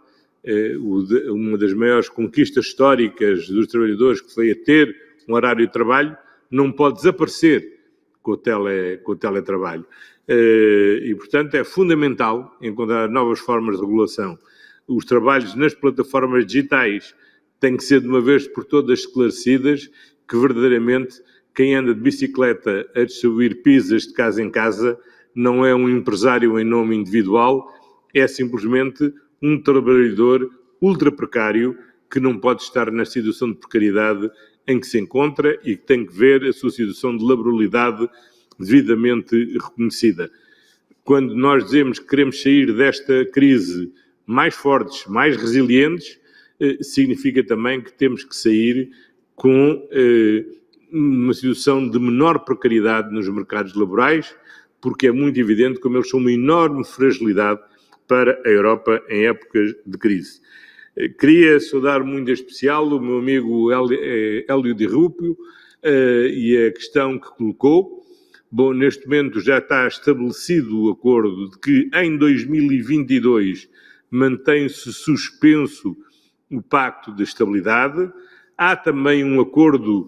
B: Uma das maiores conquistas históricas dos trabalhadores, que foi a ter um horário de trabalho, não pode desaparecer com o teletrabalho. E, portanto, é fundamental encontrar novas formas de regulação. Os trabalhos nas plataformas digitais têm que ser de uma vez por todas esclarecidas que verdadeiramente quem anda de bicicleta a distribuir pizzas de casa em casa não é um empresário em nome individual, é simplesmente um trabalhador ultra precário que não pode estar na situação de precariedade em que se encontra e que tem que ver a sua situação de laboralidade devidamente reconhecida. Quando nós dizemos que queremos sair desta crise mais fortes, mais resilientes, significa também que temos que sair com uma situação de menor precariedade nos mercados laborais, porque é muito evidente como eles são uma enorme fragilidade para a Europa em épocas de crise. Queria saudar muito em especial o meu amigo Hélio Di Rúpio e a questão que colocou. Bom, neste momento já está estabelecido o acordo de que em 2022 mantém-se suspenso o Pacto de Estabilidade. Há também um acordo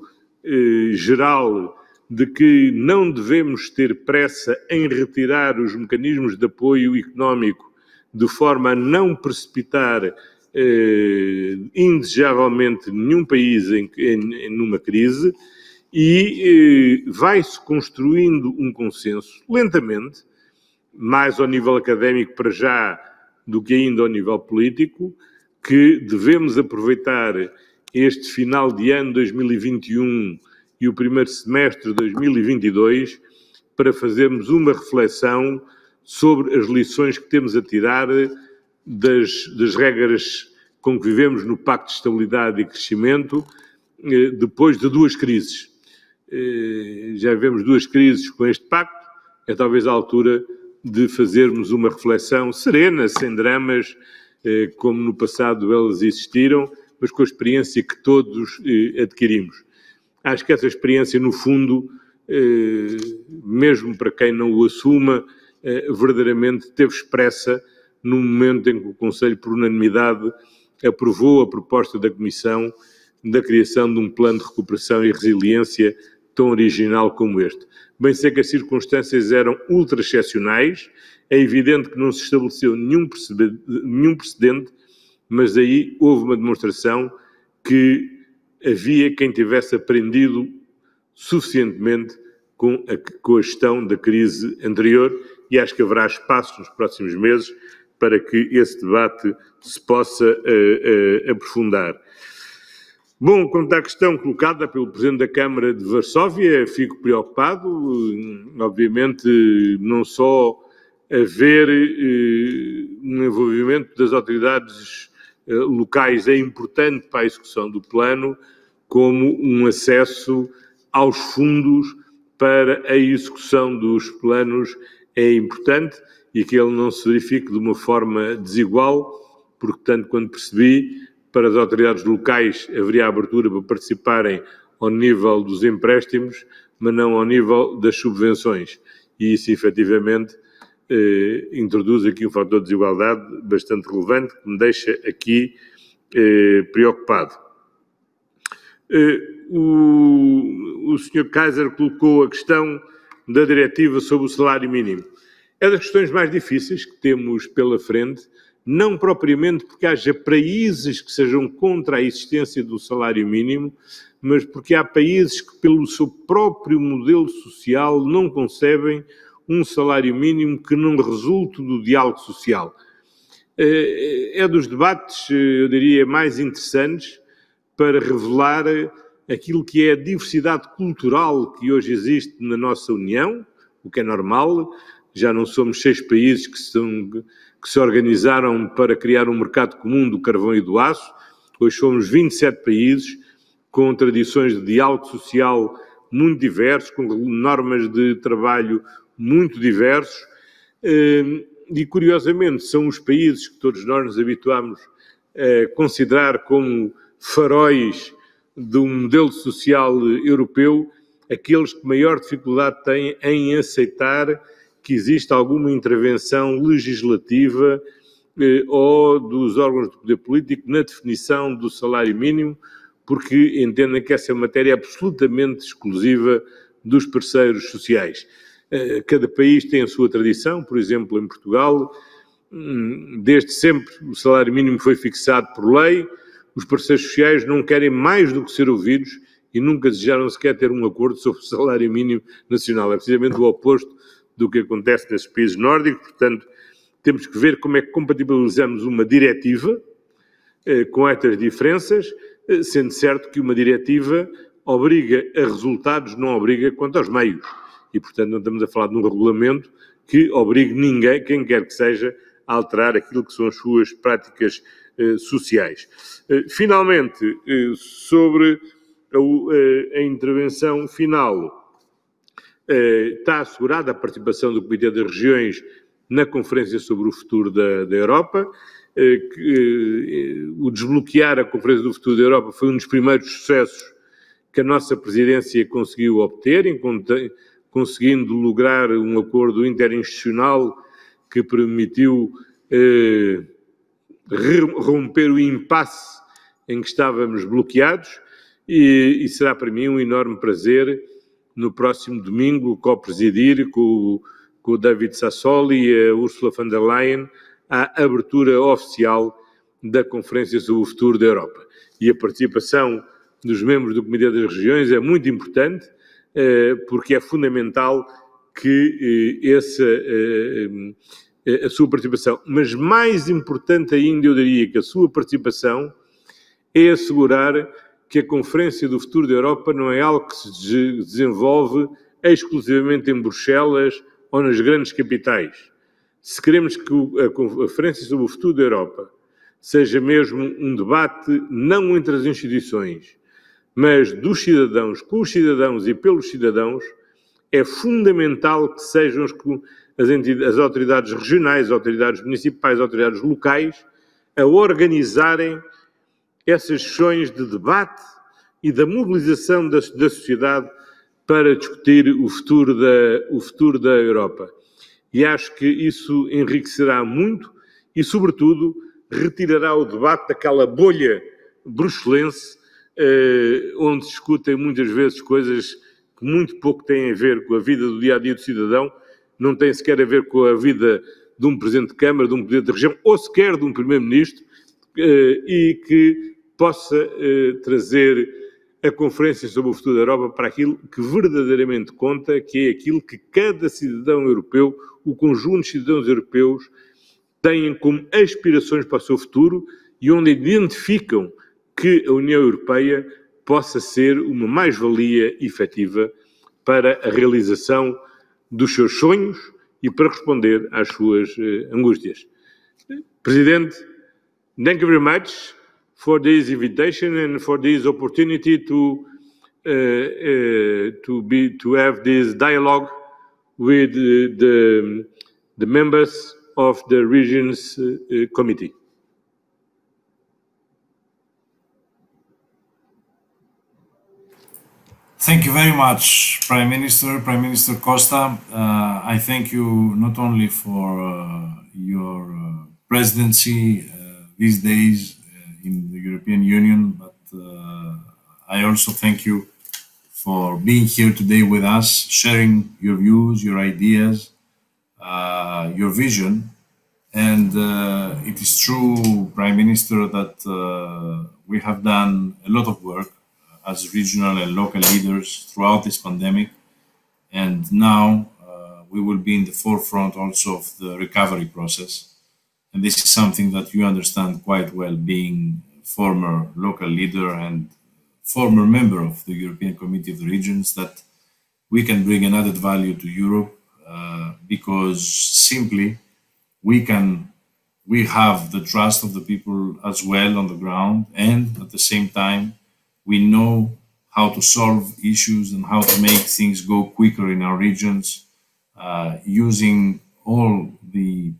B: geral de que não devemos ter pressa em retirar os mecanismos de apoio económico de forma a não precipitar indesejavelmente nenhum país numa crise, e vai-se construindo um consenso, lentamente, mais ao nível académico para já do que ainda ao nível político, que devemos aproveitar este final de ano 2021 e o primeiro semestre de 2022 para fazermos uma reflexão sobre as lições que temos a tirar das regras com que vivemos no Pacto de Estabilidade e Crescimento, depois de duas crises. Já vivemos duas crises com este pacto, é talvez a altura de fazermos uma reflexão serena, sem dramas, como no passado elas existiram, mas com a experiência que todos adquirimos. Acho que essa experiência, no fundo, mesmo para quem não o assuma, verdadeiramente teve expressa no momento em que o Conselho, por unanimidade, aprovou a proposta da Comissão da criação de um plano de recuperação e resiliência tão original como este. Bem sei que as circunstâncias eram ultra excepcionais, é evidente que não se estabeleceu nenhum precedente, mas aí houve uma demonstração que havia quem tivesse aprendido suficientemente com a gestão da crise anterior, e acho que haverá espaço nos próximos meses para que esse debate se possa aprofundar. Bom, quanto à questão colocada pelo Presidente da Câmara de Varsóvia, fico preocupado. Obviamente, não só haver um envolvimento das autoridades locais é importante para a execução do plano, como um acesso aos fundos para a execução dos planos é importante, e que ele não se verifique de uma forma desigual, porque, tanto quanto percebi, para as autoridades locais haveria abertura para participarem ao nível dos empréstimos, mas não ao nível das subvenções. E isso, efetivamente, introduz aqui um fator de desigualdade bastante relevante, que me deixa aqui preocupado. O Sr. Kaiser colocou a questão da diretiva sobre o salário mínimo. É das questões mais difíceis que temos pela frente, não propriamente porque haja países que sejam contra a existência do salário mínimo, mas porque há países que, pelo seu próprio modelo social, não concebem um salário mínimo que não resulte do diálogo social. É dos debates, eu diria, mais interessantes para revelar aquilo que é a diversidade cultural que hoje existe na nossa União, o que é normal. Já não somos 6 países que se organizaram para criar um mercado comum do carvão e do aço. Hoje somos 27 países com tradições de diálogo social muito diversos, com normas de trabalho muito diversos. E, curiosamente, são os países que todos nós nos habituamos a considerar como faróis de um modelo social europeu, aqueles que maior dificuldade têm em aceitar que existe alguma intervenção legislativa ou dos órgãos de poder político na definição do salário mínimo, porque entendem que essa matéria é absolutamente exclusiva dos parceiros sociais. Cada país tem a sua tradição. Por exemplo, em Portugal, desde sempre o salário mínimo foi fixado por lei, os parceiros sociais não querem mais do que ser ouvidos e nunca desejaram sequer ter um acordo sobre o salário mínimo nacional. É precisamente o oposto do que acontece nesses países nórdicos. Portanto, temos que ver como é que compatibilizamos uma diretiva com estas diferenças, sendo certo que uma diretiva obriga a resultados, não obriga quanto aos meios. E, portanto, não estamos a falar de um regulamento que obrigue ninguém, quem quer que seja, a alterar aquilo que são as suas práticas sociais. Finalmente, sobre a intervenção final, está assegurada a participação do Comitê das Regiões na Conferência sobre o Futuro da Europa. O desbloquear a Conferência do Futuro da Europa foi um dos primeiros sucessos que a nossa presidência conseguiu obter, conseguindo lograr um acordo interinstitucional que permitiu romper o impasse em que estávamos bloqueados e será para mim um enorme prazer no próximo domingo co-presidir com o David Sassoli e a Ursula von der Leyen a abertura oficial da Conferência sobre o Futuro da Europa. E a participação dos membros do Comitê das Regiões é muito importante, porque é fundamental que a sua participação, mas mais importante ainda, eu diria que a sua participação é assegurar que a Conferência do Futuro da Europa não é algo que se desenvolve exclusivamente em Bruxelas ou nas grandes capitais. Se queremos que a Conferência sobre o Futuro da Europa seja mesmo um debate não entre as instituições, mas dos cidadãos, com os cidadãos e pelos cidadãos, é fundamental que sejam as autoridades regionais, as autoridades municipais, as autoridades locais a organizarem essas sessões de debate e da mobilização da sociedade para discutir o futuro da Europa. E acho que isso enriquecerá muito e, sobretudo, retirará o debate daquela bolha bruxelense onde se discutem muitas vezes coisas que muito pouco têm a ver com a vida do dia-a-dia do cidadão, não têm sequer a ver com a vida de um Presidente de Câmara, de um Presidente de Região ou sequer de um Primeiro-Ministro, e que possa trazer a Conferência sobre o Futuro da Europa para aquilo que verdadeiramente conta, que é aquilo que cada cidadão europeu, o conjunto de cidadãos europeus, têm como aspirações para o seu futuro e onde identificam que a União Europeia possa ser uma mais-valia efetiva para a realização dos seus sonhos e para responder às suas angústias. Presidente, thank you very much for this invitation and for this opportunity to have this dialogue with the members of the Regions Committee.
A: Thank you very much, Prime Minister Costa. I thank you not only for your presidency these days in the European Union, but I also thank you for being here today with us, sharing your views, your ideas, your vision. And it is true, Prime Minister, that we have done a lot of work as regional and local leaders throughout this pandemic. And now we will be in the forefront also of the recovery process. And this is something that you understand quite well, being former local leader and former member of the European Committee of the Regions, that we can bring an added value to Europe because simply we have the trust of the people as well on the ground, and at the same time, we know how to solve issues and how to make things go quicker in our regions using all the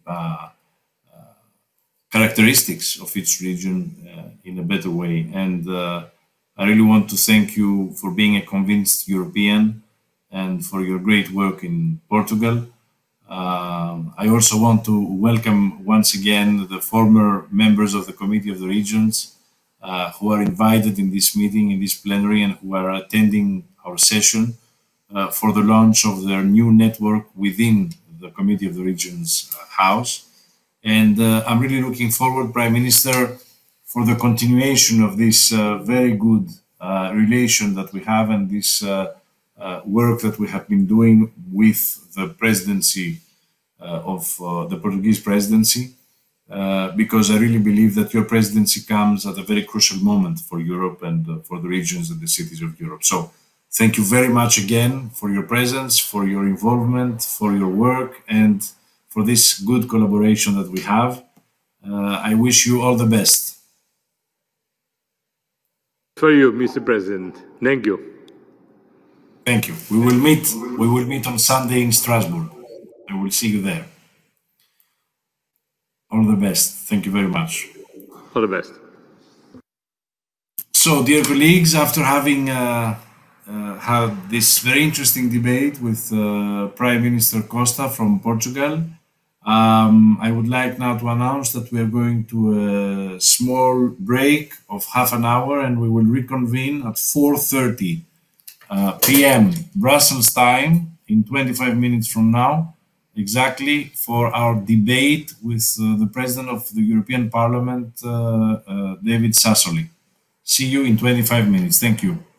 A: characteristics of each region in a better way. And I really want to thank you for being a convinced European and for your great work in Portugal. I also want to welcome once again the former members of the Committee of the Regions who are invited in this meeting, in this plenary, and who are attending our session for the launch of their new network within the Committee of the Regions House. And I'm really looking forward, Prime Minister, for the continuation of this very good relation that we have and this work that we have been doing with the presidency of the Portuguese presidency. Because I really believe that your presidency comes at a very crucial moment for Europe and for the regions and the cities of Europe. So thank you very much again for your presence, for your involvement, for your work, and for this good collaboration that we have. I wish you all the best.
B: For you, Mr. President. Thank you.
A: Thank you. We will meet on Sunday in Strasbourg. I will see you there. All the best. Thank you very much.
B: All the best.
A: So, dear colleagues, after having had this very interesting debate with Prime Minister Costa from Portugal, I would like now to announce that we are going to a small break of half an hour, and we will reconvene at 4:30 p.m. Brussels time in 25 minutes from now, exactly, for our debate with the President of the European Parliament, David Sassoli. See you in 25 minutes. Thank you.